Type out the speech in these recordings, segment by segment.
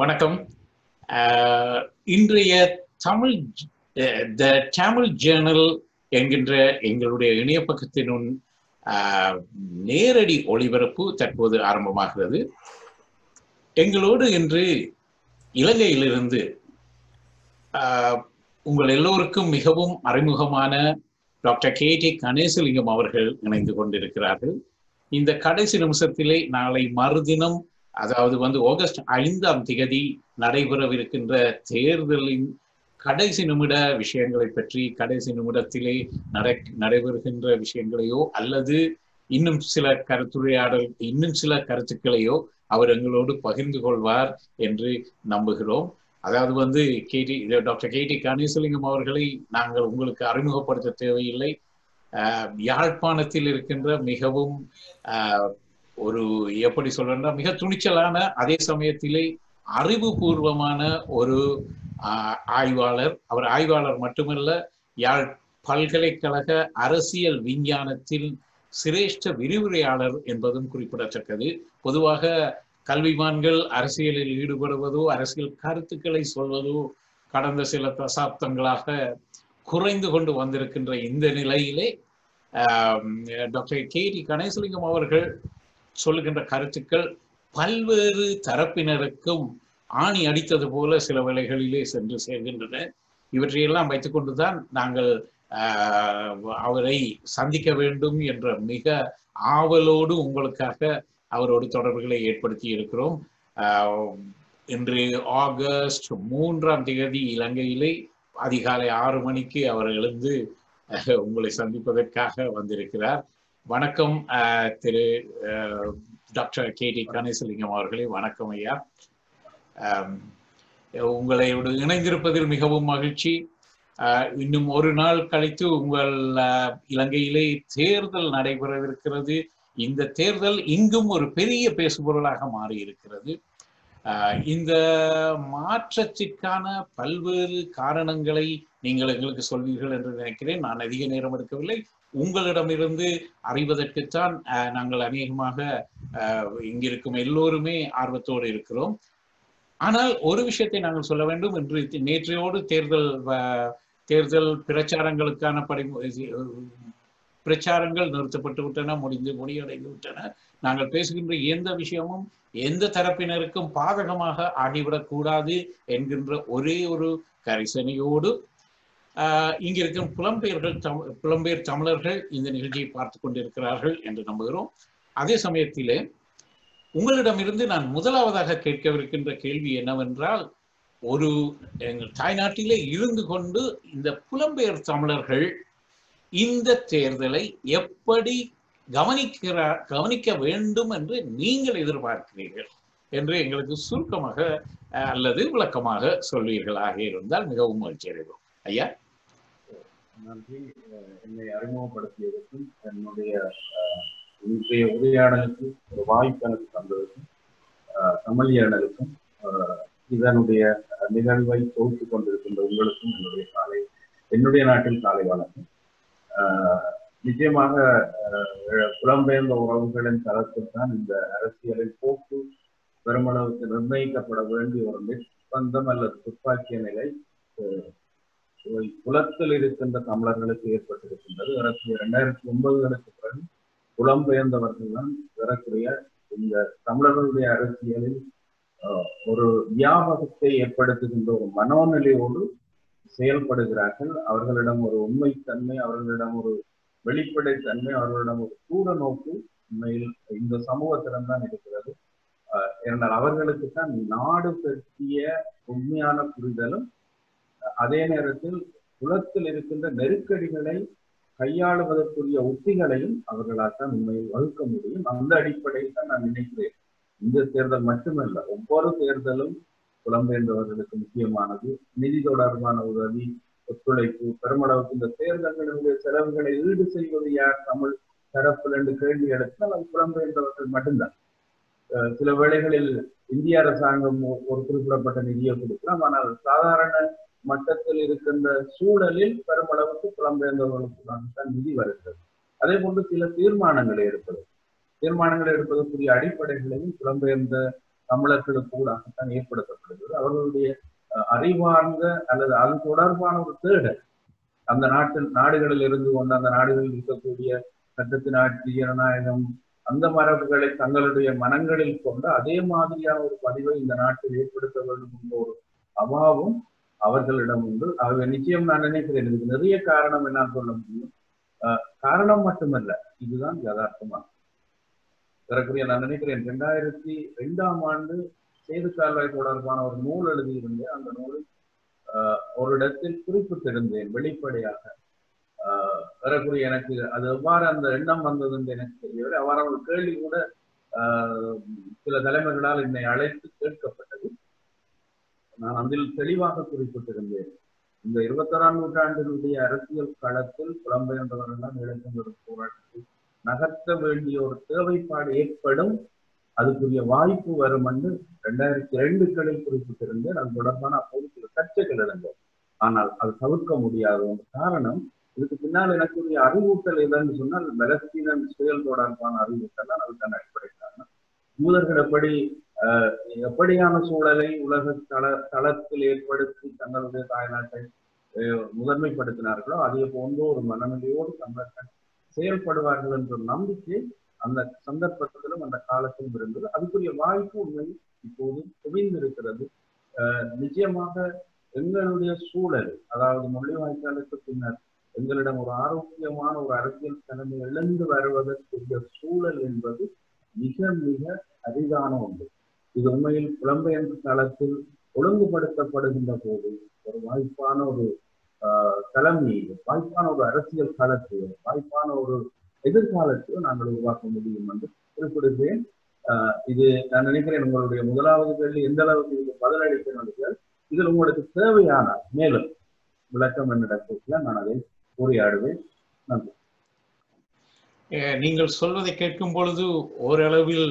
வணக்கம். இன்றைய தமிழ் த தமிழ் ஜேர்னல் என்கின்ற எங்களுடைய இணைய பக்கத்தினுள் நேரடி ஒளிபரப்பு தற்போது ஆரம்பமாகிறது. எங்களோடு இன்று இலங்கையிலிருந்து உங்கள் எல்லோருக்கும் மிகவும் அறிமுகமான டாக்டர் KT கணேசலிங்கம் அவர்கள் இணைந்து கொண்டிருக்கிறார்கள். இந்த கடைசி நிமிஷத்திலே நாளை மறுதினம், அதாவது ஆகஸ்ட் 5ஆம் தேதி நடைபெறவிருக்கின்ற தேர்தலின் கடைசி நிமிட விஷயங்களை பற்றி, கடைசி நிமிடத்திலே நடைபெறுகின்ற விஷயங்களையோ அல்லது இன்னும் சில கருத்துரையாடல், இன்னும் சில கருத்துக்களையோ அவர் எங்களோடு பகிர்ந்து கொள்வார் என்று நம்புகிறோம். அதாவது டாக்டர் KT கணேசலிங்கம் அவர்களை நாங்கள் உங்களுக்கு அறிமுகப்படுத்த தேவையில்லை. யாழ்ப்பாணத்தில் இருக்கின்ற மிகவும் ஒரு எப்படி சொல்றா மிக துணிச்சலான, அதே சமயத்திலே அறிவுபூர்வமான ஒரு ஆய்வாளர். அவர் ஆய்வாளர் மட்டுமல்ல, யாழ் பல்கலைக்கழக அரசியல் விஞ்ஞானத்தில் சிரேஷ்ட விரிவுரையாளர் என்பதும் குறிப்பிடத்தக்கது. பொதுவாக கல்விமான்கள் அரசியலில் ஈடுபடுவதோ அரசியல் கருத்துக்களை சொல்வதோ கடந்த சில தசாப்தங்களாக குறைந்து கொண்டு வந்திருக்கின்ற இந்த நிலையிலே டாக்டர் KT கணேசலிங்கம் அவர்கள் சொல்லுகின்ற கருத்துக்கள் பல்வேறு தரப்பினருக்கும் ஆணி அடித்தது போல சில வேளைகளிலே சென்று சேர்கின்றன. இவற்றையெல்லாம் வைத்துக்கொண்டுதான் நாங்கள் அவரை சந்திக்க வேண்டும் என்ற மிக ஆவலோடு உங்களுக்காக அவரோடு தொடர்புகளை ஏற்படுத்தி இருக்கிறோம். இன்று ஆகஸ்ட் 3ஆம் தேதி இலங்கையிலே அதிகாலை 6 மணிக்கு அவர் எழுந்து உங்களை சந்திப்பதற்காக வந்திருக்கிறார். வணக்கம் திரு டாக்டர் KT கணேசலிங்கம் அவர்களே. வணக்கம் ஐயா. உங்களை இணைந்திருப்பதில் மிகவும் மகிழ்ச்சி. இன்னும் ஒரு நாள் கழித்து உங்கள் இலங்கையிலே தேர்தல் நடைபெறவிருக்கிறது. இந்த தேர்தல் இங்கும் ஒரு பெரிய பேசுபொருளாக மாறி இருக்கிறது. இந்த மாற்றத்திற்கான பல்வேறு காரணங்களை நீங்கள் எங்களுக்கு சொல்வீர்கள் என்று நினைக்கிறேன். நான் அதிக நேரம் எடுக்கவில்லை. உங்களிடமிருந்து அறிவதற்குத்தான் நாங்கள் அநேகமாக இங்கிருக்கும் எல்லோருமே ஆர்வத்தோடு இருக்கிறோம். ஆனால் ஒரு விஷயத்தை நாங்கள் சொல்ல வேண்டும். இன்று நேற்றையோடு தேர்தல் பிரச்சாரங்களுக்கான பிரச்சாரங்கள் நிறுத்தப்பட்டு விட்டன, முடிவடைந்து விட்டன. நாங்கள் பேசுகின்ற எந்த விஷயமும் எந்த தரப்பினருக்கும் பாதகமாக ஆகிவிடக் கூடாது என்கின்ற ஒரே ஒரு கரிசனையோடு இங்கிருக்கும் புலம்பெயர் தமிழர்கள் இந்த நிகழ்ச்சியை பார்த்து கொண்டிருக்கிறார்கள் என்று நம்புகிறோம். அதே சமயத்திலே உங்களிடமிருந்து நான் முதலாவதாக கேட்கவிருக்கின்ற கேள்வி என்னவென்றால், எங்கள் தாய்நாட்டிலே இருந்து கொண்டு இந்த புலம்பெயர் தமிழர்கள் இந்த தேர்தலை எப்படி கவனிக்க வேண்டும் என்று நீங்கள் எதிர்பார்க்கிறீர்கள் என்று எங்களுக்கு சுருக்கமாக அல்லது விளக்கமாக சொல்வீர்களாக இருந்தால் மிகவும் மகிழ்ச்சி அடைவோம். ஐயா. நன்றி. என்னை அறிமுகப்படுத்தியதற்கும் என்னுடைய இன்றைய உரையாடலுக்கு ஒரு வாய்ப்பு எனக்கு தந்ததற்கும் தமிழியர்களுக்கும் இதனுடைய நிகழ்வை தொகுத்து கொண்டிருக்கின்ற உங்களுக்கும் என்னுடைய நாட்டில் காலை வணக்கம். நிச்சயமாக புலம்பெயர்ந்த உறவுகளின் தரத்தில் தான் இந்த அரசியலின் போக்கு பெருமளவுக்கு நிர்ணயிக்கப்பட வேண்டிய ஒரு நிர்பந்தம் அல்லது துப்பாக்கிய நிலை புலத்தில் இருக்கின்ற தமிழர்களுக்கு ஏற்பட்டிருக்கின்றது. 2009களுக்கு பிறகு புலம்பெயர்ந்தவர்கள் தான் பெறக்கூடிய இந்த தமிழர்களுடைய அரசியலில் ஒரு வியாபகத்தை ஏற்படுத்துகின்ற ஒரு மனோநிலையோடு செயல்படுகிறார்கள். அவர்களிடம் ஒரு உண்மைத்தன்மை, அவர்களிடம் ஒரு வெளிப்படைத்தன்மை, அவர்களிடம் ஒரு தூர நோக்கு உண்மையில் இந்த சமூகத்திடம் தான் இருக்கிறது. ஏனென்றால் அவர்களுக்கு தான் நாடு பற்றிய உண்மையான புரிதலும் அதே நேரத்தில் புலத்தில் இருக்கின்ற நெருக்கடிகளை கையாளுவதற்குரிய உத்திகளையும் அவர்களால் தான் உண்மையில் வகுக்க முடியும். அந்த அடிப்படையில் தான் நான் நினைக்கிறேன் இந்த தேர்தல் மட்டுமல்ல, ஒவ்வொரு தேர்தலும் புலம்பெயர்ந்தவர்களுக்கு முக்கியமானது. நிதி தொடர்பான உதவி, ஒத்துழைப்பு, பெருமளவுக்கு இந்த தேர்தல்களுடைய செலவுகளை ஈடு செய்வது யார் தமிழ் தரப்பில் என்று கேள்வி எடுத்தால் அது புலம்பெயர்ந்தவர்கள் மட்டும்தான். சில வேளைகளில் இந்திய அரசாங்கம் ஒரு குறிப்பிடப்பட்ட நிதியை கொடுக்கலாம், ஆனால் சாதாரண மட்டத்தில் இருக்கின்ற சூழலில் பெருமளவுக்கு புலம்பெயர்ந்தவர்களுக்கு நிதி வருகிறது. அதே போன்று சில தீர்மானங்களை எடுப்பதற்குரிய அடிப்படைகளையும் புலம்பெயர்ந்த தமிழர்களுக்கு கூடத்தான் ஏற்படுத்தப்படுகிறது. அவர்களுடைய அறிவார்ந்த அல்லது அது தொடர்பான ஒரு தேடல் அந்த நாடுகளில் இருந்து கொண்டு அந்த நாடுகளில் இருக்கக்கூடிய சட்டத்தின் ஆட்சி, ஜனநாயகம், அந்த மரபுகளை தங்களுடைய மனங்களில் கொண்டு அதே மாதிரியான ஒரு பதிவை இந்த நாட்டில் ஏற்படுத்த வேண்டும் என்ற ஒரு அவாவும் அவர்களிடம் உண்டு. ஆகவே நிச்சயம் நான் நினைக்கிறேன் இதுக்கு நிறைய காரணம் என்ன சொல்ல முடியும். காரணம் மட்டுமல்ல, இதுதான் யதார்த்தமாக தரக்கூடிய. நான் நினைக்கிறேன் 2002ஆம் ஆண்டு சேது கால்வாய் தொடர்பான ஒரு நூல் எழுதியிருந்தேன். அந்த நூலில் ஒரு இடத்தில் குறிப்பிட்டிருந்தேன் வெளிப்படையாக. வரக்கூடிய எனக்கு அது எவ்வாறு அந்த எண்ணம் வந்தது என்று எனக்கு தெரியவில்லை. அவ்வாறு ஒரு கேள்வி கூட சில தலைமைகளால் என்னை அழைத்து கேட்கப்பட்டது. நான் அதில் தெளிவாக குறிப்பிட்டிருந்தேன், இந்த 21ஆம் நூற்றாண்டினுடைய அரசியல் களத்தில் புலம்பெயர்ந்தவர்களால் இளைஞர் போராட்டத்தை நகர்த்த வேண்டிய ஒரு தேவைப்பாடு ஏற்படும், அதுக்குரிய வாய்ப்பு வரும் என்று 2002களில் குறிப்பிட்டிருந்தேன். அது தொடர்பான அப்போது சில சர்ச்சைகள் இருந்தது. ஆனால் அது தவிர்க்க முடியாது. காரணம், இதுக்கு பின்னால் எனக்குரிய அறிவூட்டல் எதுன்னு சொன்னால் பலஸ்தீன செயல் தொடர்பான அறிவூட்டல் தான் அதுக்கான அடிப்படை காரணம். யூதர்கள் எப்படியான சூழலை உலக தளத்தில் ஏற்படுத்தி தங்களுடைய தாய்நாட்டை முதன்மைப்படுத்தினார்களோ அதே போன்ற ஒரு மனநிலையோடு தமிழர்கள் செயல்படுவார்கள் என்ற நம்பிக்கை அந்த சந்தர்ப்பத்திலும் அந்த காலத்திலும் இருந்தது. அதுக்குரிய வாய்ப்பு உண்மையில் இப்போது குவிந்திருக்கிறது. நிச்சயமாக எங்களுடைய சூழல், அதாவது முள்ளிவாய்க்காலுக்கு பின்னர் எங்களிடம் ஒரு ஆரோக்கியமான ஒரு அரசியல் தலைமை எழுந்து வருவதற்குரிய சூழல் என்பது மிக மிக அரிதான ஒன்று. இது உண்மையில் புலம்பெயர்ந்த தளத்தில் ஒழுங்குபடுத்தப்படுகின்ற போது ஒரு வாய்ப்பான ஒரு தலைமையை, வாய்ப்பான ஒரு அரசியல் களத்தையோ, வாய்ப்பான ஒரு எதிர்காலத்தையோ நாங்கள் உருவாக்க முடியும் என்று குறிப்பிடுகிறேன். இது நான் நினைக்கிறேன் உங்களுடைய முதலாவது கேள்வி எந்த அளவுக்கு இது பதிலளிக்க இதில் உங்களுக்கு தேவையான மேலும் விளக்கம் என்னிடத்தில் நான் அதை உரையாடுவேன். நன்றி. நீங்கள் சொல்வதை கேட்கும் பொழுது ஓரளவில்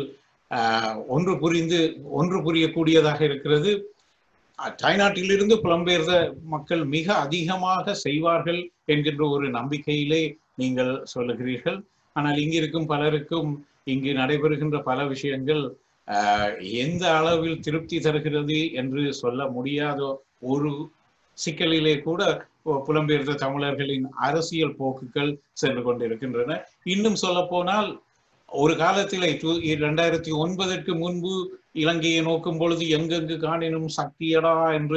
ஒன்று புரியக்கூடியதாக இருக்கிறது. தாய்நாட்டிலிருந்து புலம்பெயர்ந்த மக்கள் மிக அதிகமாக செய்வார்கள் என்கின்ற ஒரு நம்பிக்கையிலே நீங்கள் சொல்லுகிறீர்கள். ஆனால் இங்கிருக்கும் பலருக்கும் இங்கு நடைபெறுகின்ற பல விஷயங்கள் எந்த அளவில் திருப்தி தருகிறது என்று சொல்ல முடியாத ஒரு சிக்கலிலே கூட புலம்பெயர்ந்த தமிழர்களின் அரசியல் போக்குகள் சென்று கொண்டிருக்கின்றன. இன்னும் சொல்ல போனால் ஒரு காலத்திலே 2009ற்கு முன்பு இலங்கையை நோக்கும் பொழுது எங்கெங்கு காணினும் சக்தியடா என்று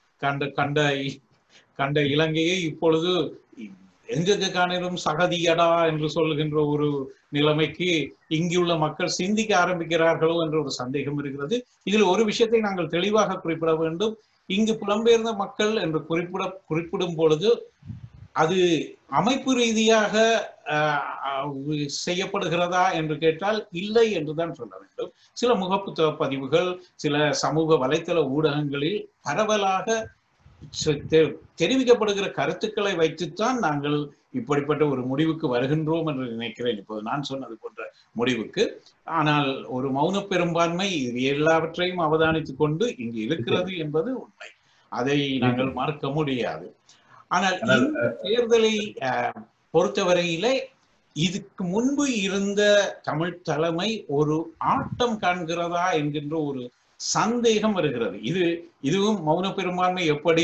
கண்ட இலங்கையை இப்பொழுது எங்கெங்கு காணினும் சகதியடா என்று சொல்லுகின்ற ஒரு நிலைமைக்கு இங்குள்ள மக்கள் சிந்திக்க ஆரம்பிக்கிறார்களோ என்ற ஒரு சந்தேகம் இருக்கிறது. இதில் ஒரு விஷயத்தை நாங்கள் தெளிவாக குறிப்பிட வேண்டும். இங்கு புலம்பெயர்ந்த மக்கள் என்று குறிப்பிடும் பொழுது அது அமைப்பு ரீதியாக செய்யப்படுகிறதா என்று கேட்டால் இல்லை என்றுதான் சொல்ல வேண்டும். சில முகப்புத்தக பதிவுகள், சில சமூக வலைத்தள ஊடகங்களில் பரவலாக தெரிவிக்கப்படுகிற கருத்துக்களை வைத்துத்தான் நாங்கள் இப்படிப்பட்ட ஒரு முடிவுக்கு வருகின்றோம் என்று நினைக்கிறேன், இப்போது நான் சொன்னது போன்ற முடிவுக்கு. ஆனால் ஒரு மௌன பெரும்பான்மை இது எல்லாவற்றையும் அவதானித்துக் கொண்டு இங்கு இருக்கிறது என்பது உண்மை, அதை நாங்கள் மறுக்க முடியாது. ஆனால் இந்த தேர்தலை பொறுத்தவரையிலே இதுக்கு முன்பு இருந்த தமிழ் தலைமை ஒரு ஆட்டம் காண்கிறதா என்கின்ற ஒரு சந்தேகம் வருகிறது. இதுவும் மௌன பெரும்பான்மை எப்படி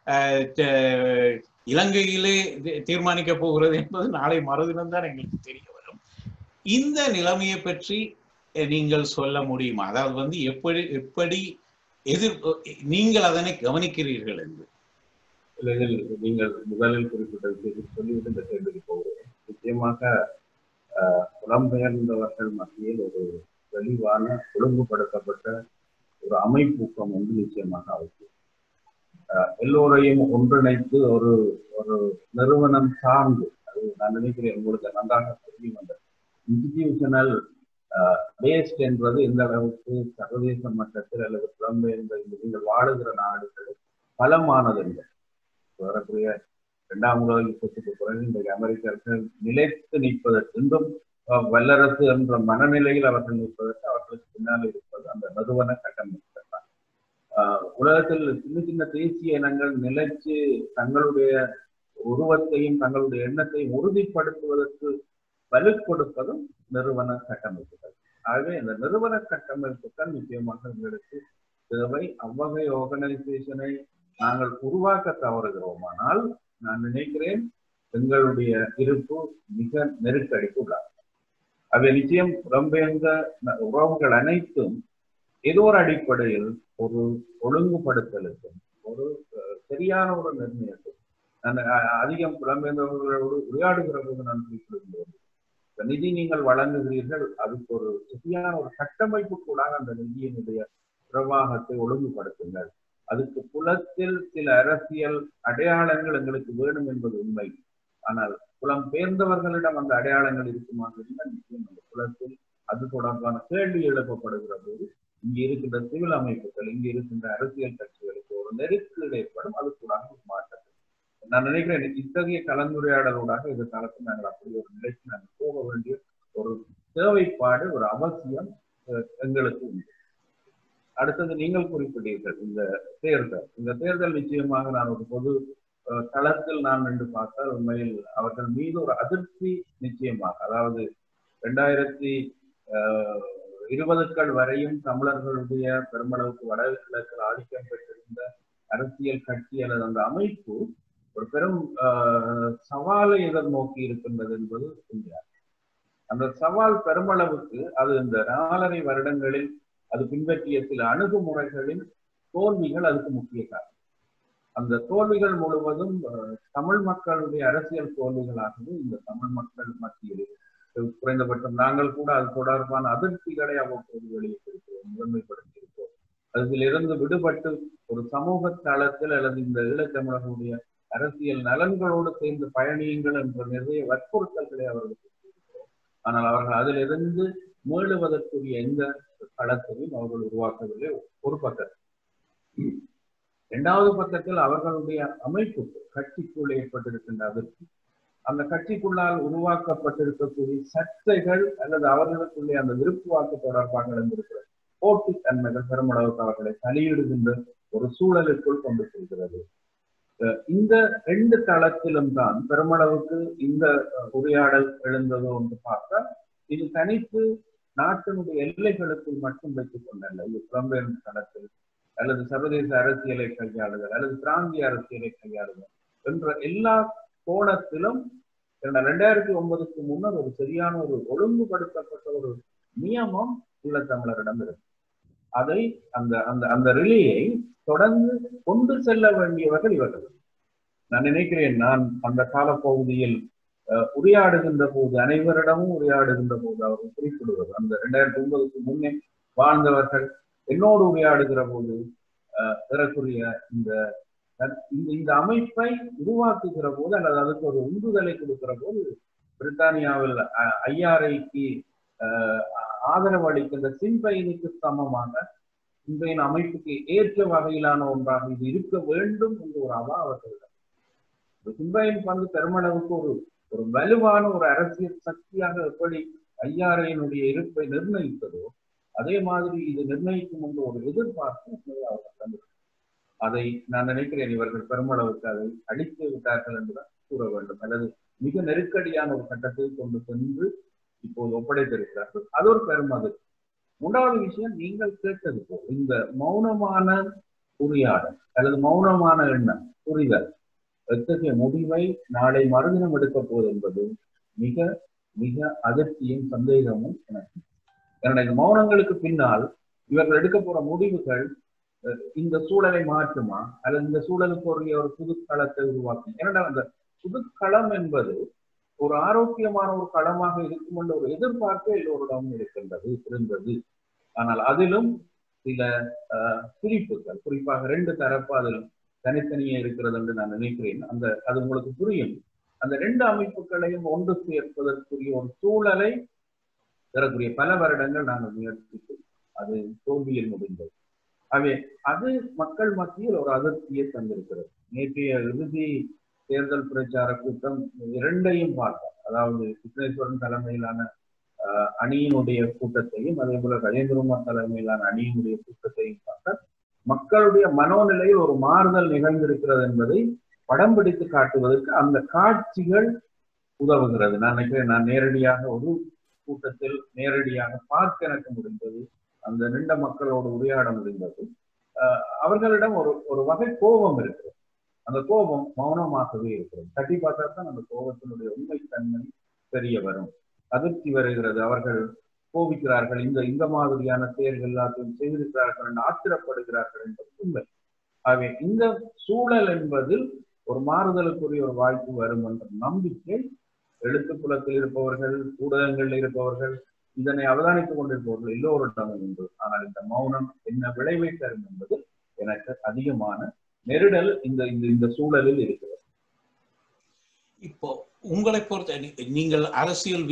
இலங்கையிலே தீர்மானிக்க போகிறது என்பது நாளை மறுதினம் தான் எங்களுக்கு தெரிய வரும். இந்த நிலைமையை பற்றி நீங்கள் சொல்ல முடியுமா? அதாவது எப்படி நீங்கள் அதனை கவனிக்கிறீர்கள் என்று. நீங்கள் முதலில் குறிப்பிட்டது சொல்லிவிட்டு இந்த கேள்விக்கு போகிறேன். நிச்சயமாக புலம்பெயர்ந்தவர்கள் மத்தியில் ஒரு தெளிவான ஒழுங்குபடுத்தப்பட்ட ஒரு அமைப்பூக்கம் ஒன்று நிச்சயமாக அவசியம். எல்லோரையும் ஒன்றிணைத்து ஒரு நிறுவனம் சார்ந்து, அது நான் நினைக்கிறேன் உங்களுக்கு நன்றாக தெரியும், அந்த இன்ஸ்டிடியூஷனல் பேஸ்ட் என்பது எந்த அளவுக்கு சர்வதேச மட்டத்தில் அல்லது புலம்பெயர்ந்த நீங்கள் வாழுகிற நாடுகள் பலமானது இல்லை. வரக்கூடிய 2ஆம் உலக யுத்தத்துக்கு பிறகு இன்றைக்கு அமெரிக்கர்கள் நிலைத்து நிற்பதற்கு, இன்றும் வல்லரசு என்ற மனநிலையில் அவர்கள் நிற்பதற்கு அவர்களுக்கு பின்னால் இருப்பது அந்த நிறுவன கட்டமைப்பு தான். உலகத்தில் சின்ன சின்ன தேசிய இனங்கள் நிலைச்சு தங்களுடைய உருவத்தையும் தங்களுடைய எண்ணத்தையும் உறுதிப்படுத்துவதற்கு வலு கொடுப்பதும் நிறுவன கட்டமைப்புகள். ஆகவே இந்த நிறுவன கட்டமைப்புகள் நிச்சயமாக எங்களுக்கு தேவை. அவ்வகை ஆர்கனைசேஷனை நாங்கள் உருவாக்க தவறுகிறோமானால் நான் நினைக்கிறேன் எங்களுடைய இருப்பு மிக நெருக்கடிக்கு உள்ளார். அவை நிச்சயம் புலம்பெயர்ந்த உறவுகள் அனைத்தும் ஏதோ ஒரு அடிப்படையில் ஒரு ஒழுங்குபடுத்தலுக்கும் ஒரு சரியான ஒரு நிர்ணயத்துக்கும் நான் அதிகம் புலம்பெயர்ந்தவர்களோடு உரையாடுகிற போது நான் குறிப்பிடுகிறேன், நிதி நீங்கள் வழங்குகிறீர்கள், அதுக்கு ஒரு சரியான ஒரு கட்டமைப்புக்கூடாக அந்த நிதியினுடைய பிரவாகத்தை ஒழுங்குபடுத்துங்கள். அதுக்கு புலத்தில் சில அரசியல் அடையாளங்கள் எங்களுக்கு வேணும் என்பது உண்மை. ஆனால் புலம்பெயர்ந்தவர்களிடம் அந்த அடையாளங்கள் இருக்குமாக இருந்தால் நிச்சயம் அந்த புலத்தில் அது தொடர்பான கேள்வி எழுப்பப்படுகிற போது இங்கு இருக்கின்ற சிவில் அமைப்புகள், இங்கு இருக்கின்ற அரசியல் கட்சிகளுக்கு ஒரு நெருக்கடி ஏற்படும். அது கூட மாற்றத்தை நான் நினைக்கிறேன். இத்தகைய கலந்துரையாடலோடாக எதிர்காலத்தில் நாங்கள் அப்படி ஒரு நிலைக்கு நாங்கள் போக வேண்டிய ஒரு தேவைப்பாடு, ஒரு அவசியம் எங்களுக்கு உண்டு. அடுத்தது நீங்கள் குறிப்பிட்டீர்கள் இந்த தேர்தல் நிச்சயமாக நான் ஒரு பொது தளத்தில் நான் நின்று பார்த்தால் உண்மையில் அவர்கள் மீது ஒரு அதிர்ச்சி நிச்சயமாக, அதாவது 2020 வரையும் தமிழர்களுடைய பெருமளவுக்கு வடகிழக்கில் ஆதிக்கம் பெற்றிருந்த அரசியல் கட்சி அல்லது அந்த அமைப்பு ஒரு பெரும் சவாலை எதிர்நோக்கி இருக்கின்றது என்பது உண்மையாக. அந்த சவால் பெருமளவுக்கு அது இந்த 4.5 வருடங்களில் அது பின்பற்றிய சில அணுகுமுறைகளின் தோல்விகள் அதுக்கு முக்கிய காரணம். அந்த தோல்விகள் முழுவதும் தமிழ் மக்களுடைய அரசியல் தோல்விகளாகவே இந்த தமிழ் மக்கள் மத்தியில் குறைந்தபட்சம் நாங்கள் கூட அது தொடர்பான அதிர்ச்சிகளை அவ்வப்போது வெளியிட்டிருக்கிறோம், முதன்மைப்படுத்தியிருக்கிறோம். அதிலிருந்து விடுபட்டு ஒரு சமூக தளத்தில் அல்லது இந்த ஈழத்தமிழர்களுடைய அரசியல் நலன்களோடு சேர்ந்து பயணியுங்கள் என்ற நிறைய வற்புறுத்தல்களை அவர்களுக்கு இருக்கிறோம். ஆனால் அவர்கள் அதிலிருந்து மீளுவதற்குரிய எந்த களத்தையும் அவர்கள் உருவாக்கவில்லை. ஒரு பக்கத்தில். 2வது பக்கத்தில் அவர்களுடைய அமைப்பு கட்சிக்குள் ஏற்பட்டிருக்கின்ற அதிர்ச்சி, அந்த கட்சிக்குள்ளால் உருவாக்கப்பட்டிருக்கக்கூடிய சர்ச்சைகள் அல்லது அவர்களுக்குள்ளே அந்த விருப்பு வாக்கு தொடர்பாக இருந்திருக்கிற போட்டித்தன்மைகள் பெருமளவுக்கு அவர்களை தலையிடுகின்ற ஒரு சூழலுக்குள் கொண்டு செல்கிறது. இந்த 2 தளத்திலும் தான் பெருமளவுக்கு இந்த உரையாடல் எழுந்ததோ என்று பார்த்தால் இது தனித்து நாட்டினுடைய எல்லைகளுக்குள் மட்டும் வைத்துக் கொண்டல்ல, இது புலம்பெயர்ந்த தளத்தில் அல்லது சர்வதேச அரசியலை கையாளுதல் அல்லது பிராந்திய அரசியலை கையாளுதல் என்ற எல்லா கோணத்திலும் 2009க்கு முன்னர் ஒரு சரியான ஒரு ஒழுங்குபடுத்தப்பட்ட ஒரு நியமம் ஈழத்தமிழரிடம் இருக்கு. அதை அந்த ரிலேயை தொடர்ந்து கொண்டு செல்ல வேண்டியவர்கள் இவர்கள். நான் நினைக்கிறேன், நான் அந்த காலப்பகுதியில் உரையாடுகின்ற போது அனைவரிடமும் உரையாடுகின்ற போது அவர்கள் குறிப்பிடுவது அந்த 2009க்கு முன்னே வாழ்ந்தவர்கள் என்னோடு உரையாடுகிற போது ஏறக்குரிய இந்த அமைப்பை உருவாக்குகிற போது அல்லது அதுக்கு ஒரு உந்துதலை கொடுக்கிற போது பிரித்தானியாவில் ஐஆர்ஐக்கு ஆதரவு அளிக்கின்ற சிம்பைனுக்கு சமமாக சிம்பைன் அமைப்புக்கு ஏற்ற வகையிலான ஒன்றாக இது இருக்க வேண்டும் என்ற ஒரு அவா அவர்களிடம். சிம்பைன் வந்து பெருமளவுக்கு ஒரு வலுவான ஒரு அரசியல் சக்தியாக எப்படி ஐஆர்ஐயினுடைய இருப்பை நிர்ணயித்ததோ அதே மாதிரி இது நிர்ணயிக்கும் என்ற ஒரு எதிர்பார்ப்பு அவர்கள். அதை நான் நினைக்கிறேன் இவர்கள் பெருமளவுக்கு அதை அடித்து விட்டார்கள் என்றுதான் கூற வேண்டும், அல்லது மிக நெருக்கடியான ஒரு கட்டத்தை கொண்டு சென்று இப்போது ஒப்படைத்திருக்கிறார்கள். அது ஒரு பெருமது. 3வது விஷயம், நீங்கள் கேட்டது போல் இந்த மௌனமான உரையாடல் அல்லது மௌனமான எண்ணம் புரிதல் எத்தகைய முடிவை நாளை மறுதினம் எடுக்க போவது என்பது மிக மிக அதிர்ச்சியும் சந்தேகமும் எனக்கு. ஏன்னா இந்த மௌனங்களுக்கு பின்னால் இவர்கள் எடுக்க போற முடிவுகள் இந்த சூழலை மாற்றுமா அல்லது இந்த சூழலுக்கு ஒரு புதுக்களத்தை உருவாக்கும். ஏன்னா அந்த புதுக்களம் என்பது ஒரு ஆரோக்கியமான ஒரு களமாக இருக்கும் என்ற ஒரு எதிர்பார்ப்பு எல்லோரிடமும் இருந்தது. ஆனால் அதிலும் சில பிரிப்புகள், குறிப்பாக 2 தரப்பு அதிலும் தனித்தனியே இருக்கிறது என்று நான் நினைக்கிறேன். அது உங்களுக்கு புரியும். அந்த 2 அமைப்புகளையும் ஒன்று சேர்ப்பதற்குரிய ஒரு சூழலை தரக்கூடிய பல வருடங்கள் நாங்கள் முயற்சித்து அது தோல்வியில் முடிந்தது. ஆகவே அது மக்கள் மத்தியில் ஒரு அதிர்ச்சியை தந்திருக்கிறது. நேற்றைய இறுதி தேர்தல் பிரச்சார கூட்டம் 2ஐயும் பார்த்தோம். அதாவது விக்னேஸ்வரன் தலைமையிலான அணியினுடைய கூட்டத்தையும் அதே போல கஜேந்திரகுமார் தலைமையிலான அணியினுடைய கூட்டத்தையும் பார்த்தால் மக்களுடைய மனோநிலையில் ஒரு மாறுதல் நிகழ்ந்திருக்கிறது என்பதை படம் பிடித்து காட்டுவதற்கு அந்த காட்சிகள் உதவுகிறது. நான் நினைக்கிறேன், நான் நேரடியாக ஒரு கூட்டத்தில் நேரடியாக பார்க்க எனக்கு முடிந்தது. அந்த நின்ற மக்களோடு உரையாட முடிந்தது. அவர்களிடம் ஒரு வகை கோபம் இருக்கிறது. அந்த கோபம் மௌனமாகவே இருக்கிறது. தட்டி பார்த்தா தான் அந்த கோபத்தினுடைய உண்மைத்தன்மை தெரிய வரும். அதிர்ச்சி வருகிறது. அவர்கள் கோபிக்கிறார்கள், இந்த மாதிரியான செயல்கள் எல்லாத்தையும் செய்திருக்கிறார்கள் என்று ஆத்திரப்படுகிறார்கள் என்பது உண்மை. ஆகவே இந்த சூழல் என்பதில் ஒரு மாறுதலுக்குரிய ஒரு வாய்ப்பு வரும் என்ற நம்பிக்கை எழுத்துப்புலத்தில் இருப்பவர்கள், ஊடகங்களில் இருப்பவர்கள், இதனை அவதானித்துக் கொண்டிருப்பவர்கள் எல்லோரிடமும் உண்டு. ஆனால் இந்த மௌனம் என்ன விளைவை தரும் என்பது எனக்கு அதிகமான நெருடல் இந்த சூழலில் இருக்கிறது. இப்போ உங்களை பொறுத்த நீங்கள் அரசியல்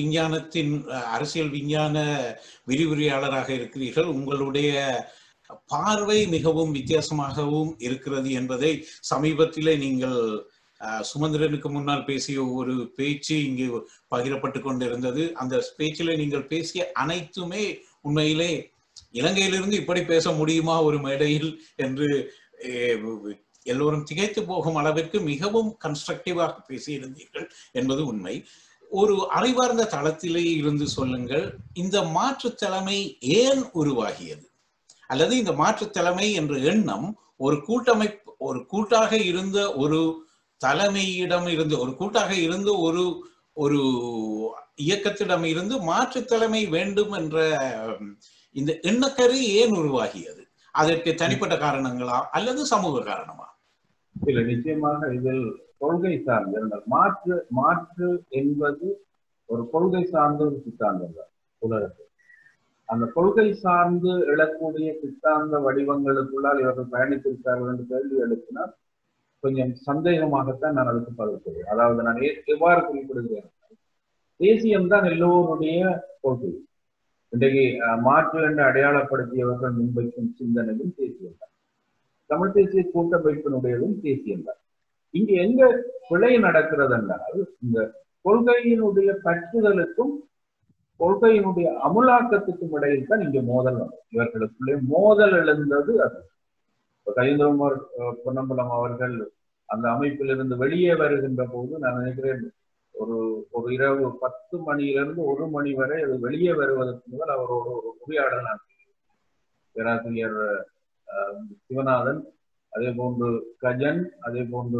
விஞ்ஞான விரிவுரையாளராக இருக்கிறீர்கள். உங்களுடைய பார்வை மிகவும் வித்தியாசமாகவும் இருக்கிறது என்பதை சமீபத்திலே நீங்கள் சுமந்திரனுக்கு முன்னால் பேசிய ஒரு பேச்சு இங்கு பகிரப்பட்டு கொண்டிருந்தது. அந்த பேச்சிலே நீங்கள் பேசிய அனைத்துமே உண்மையிலே இலங்கையிலிருந்து இப்படி பேச முடியுமா ஒரு மேடையில் என்று எல்லோரும் திகைத்து போகும் அளவிற்கு மிகவும் கன்ஸ்ட்ரக்டிவாக பேசியிருந்தீர்கள் என்பது உண்மை. ஒரு அறிவார்ந்த தளத்திலே இருந்து சொல்லுங்கள், இந்த மாற்று தலைமை ஏன் உருவாகியது? அல்லது இந்த மாற்று தலைமை என்ற எண்ணம் ஒரு கூட்டாக இருந்த ஒரு தலைமையிடம் இருந்து, ஒரு கூட்டாக இருந்து ஒரு இயக்கத்திடம் இருந்து மாற்று தலைமை வேண்டும் என்ற இந்த எண்ணக்கரு ஏன் உருவாகியது? அதற்கு தனிப்பட்ட காரணங்களா அல்லது சமூக காரணமா? இல்ல, நிச்சயமாக இதில் கொள்கை சார்ந்த மாற்று என்பது ஒரு கொள்கை சார்ந்த ஒரு சித்தாந்தம் தான் உலகத்தில். அந்த கொள்கை சார்ந்து எழக்கூடிய சித்தாந்த வடிவங்களுக்குள்ளால் இவர்கள் பயணித்திருக்கிறார்கள் என்று கேள்வி எழுப்பினால் கொஞ்சம் சந்தேகமாகத்தான் நான் அதுக்கு பதில் சொல்றேன். அதாவது நான் எவ்வாறு குறிப்பிடுகிறேன், தேசியம்தான் எல்லோருடைய கொள்கை. இன்றைக்கு மாற்று என்று அடையாளப்படுத்தியவர்கள் முன்வைக்கும் சிந்தனையும் தேசியம்தான். தமிழ் தேசிய கூட்டமைப்பினுடையதும் தேசியம்தான். இங்கு எங்க பிழை நடக்கிறது என்றால், இந்த கொள்கையினுடைய பற்றுதலுக்கும் கொள்கையினுடைய அமுலாக்கத்துக்கும் இடையில் தான் இங்க மோதல் வரும். இவர்களுக்குள்ளே மோதல் எழுந்தது அது. கஜேந்திரகுமார் பொன்னம்பலம் அவர்கள் அந்த அமைப்பிலிருந்து வெளியே வருகின்ற போது நான் நினைக்கிறேன் ஒரு இரவு 10 மணியிலிருந்து 1 மணி வரை அது வெளியே வருவதற்கு முதல் அவரோட ஒரு உரையாடல் நான் பேராசிரியர் சிவநாதன், அதே போன்று கஜன், அதே போன்று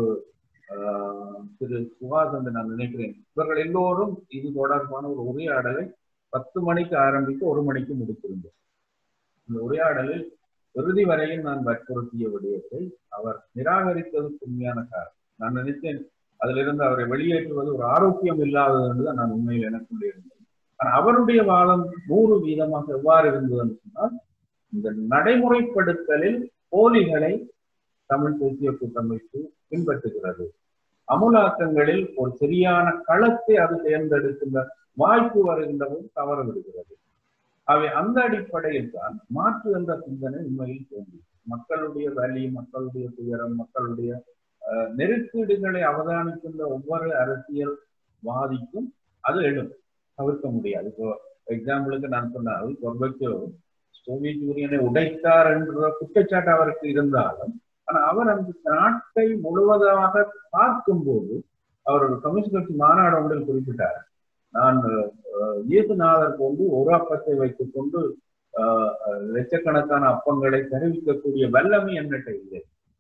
திரு சுகாஸ் என்று நான் நினைக்கிறேன். இவர்கள் எல்லோரும் இது தொடர்பான ஒரு உரையாடலை 10 மணிக்கு ஆரம்பித்து 1 மணிக்கு முடித்திருந்தோம். இந்த உரையாடலில் இறுதி வரையில் நான் வற்புறுத்திய விடயத்தை அவர் நிராகரித்ததுக்கு உண்மையான காரணம் நான் நினைத்தேன். அதிலிருந்து அவரை வெளியேற்றுவது ஒரு ஆரோக்கியம் இல்லாதது என்றுதான் நான் உண்மையில் எனக்குள்ளே இருந்தேன். ஆனால் அவருடைய வாதம் 100% எவ்வாறு இருந்ததுன்னு சொன்னால், இந்த நடைமுறைப்படுத்தலில் போலிகளை தமிழ் தேசிய கூட்டமைப்பு பின்பற்றுகிறது, அமுலாக்கங்களில் ஒரு சரியான களத்தை அது தேர்ந்தெடுக்கின்ற வாய்ப்பு வருகின்றதும் தவறு விடுகிறது. அவை அந்த அடிப்படையில் தான் மாற்று என்ற சிந்தனை உண்மையில் தோன்றி மக்களுடைய வலி, மக்களுடைய துயரம், மக்களுடைய நெருக்கீடுகளை அவதானிக்கின்ற ஒவ்வொரு அரசியல்வாதிக்கும் அது எழும், தவிர்க்க முடியாது. இப்போ எக்ஸாம்பிளுக்கு நான் சொன்னால், கோர்பச்சேவ் சோவியத் யூனியனை உடைத்தார் என்ற குற்றச்சாட்டு அவருக்கு இருந்தாலும், ஆனால் அவர் அந்த நாட்டை முழுவதாக பார்க்கும்போது அவர் ஒரு கம்யூனிஸ்ட் கட்சி மாநாடு ஒன்றில் குறிப்பிட்டார், நான் இயேசுநாதர் போன்று ஒரு அப்பத்தை வைத்துக் கொண்டு லட்சக்கணக்கான அப்பங்களை தெரிவிக்கக்கூடிய வல்லமை என்னட்ட இல்லை.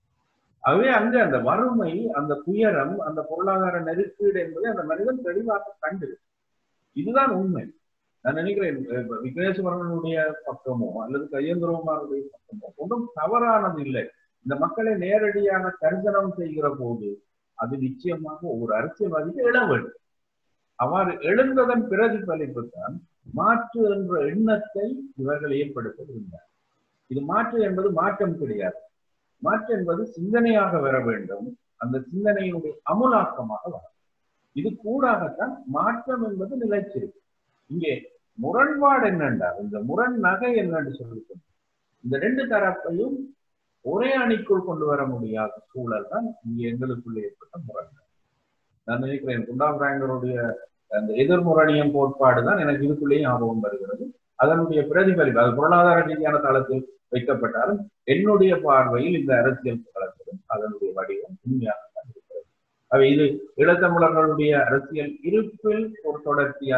ஆகவே அங்கே அந்த வறுமை, அந்த துயரம், அந்த பொருளாதார நெருக்கீடு என்பதை அந்த மனிதன் தெளிவாக கண்டு. இதுதான் உண்மை. நான் நினைக்கிறேன் விக்னேஸ்வரனுடைய பக்கமோ அல்லது கஜேந்திரகுமாருடைய பக்கமோ ஒன்றும் தவறானது இல்லை. இந்த மக்களை நேரடியாக தரிசனம் செய்கிற போது அது நிச்சயமாக ஒரு அரசியல்வாதிக்கு எழ வேண்டும். அவ்வாறு எழுந்ததன் பிரதிபலிப்பு தான் மாற்று என்ற எண்ணத்தை இவர்கள் ஏற்படுத்த விரும்பினார். இது மாற்று என்பது மாற்றம் கிடையாது. மாற்று என்பது சிந்தனையாக வர வேண்டும், அந்த சிந்தனையினுடைய அமுலாக்கமாக வரும். இது கூடாகத்தான் மாற்றம் என்பது நிலைச்சிருக்கு. இங்கே முரண்பாடு என்னென்றால், இந்த முரண் நகை என்னென்று சொல்லிட்டு இந்த 2 தரப்பையும் ஒரே அணிக்குள் கொண்டு வர முடியாத சூழல் தான் இங்கே எங்களுக்குள்ளே ஏற்பட்ட முரண்பாடு. நான் நினைக்கிறேன் குண்டாபிராயங்களுடைய அந்த எதிர்முரணியம் கோட்பாடு தான் எனக்கு இதுக்குள்ளேயே ஞாபகம் வருகிறது. அதனுடைய பிரதிபலிப்பு அது பொருளாதார ரீதியான தளத்தில் வைக்கப்பட்டாலும் என்னுடைய பார்வையில் இந்த அரசியல் தளத்திலும் அதனுடைய வடிவம் உண்மையாக இருக்கிறது. அவை இது ஈழத்தமிழர்களுடைய அரசியல் இருப்பில் ஒரு தொடர்ச்சியான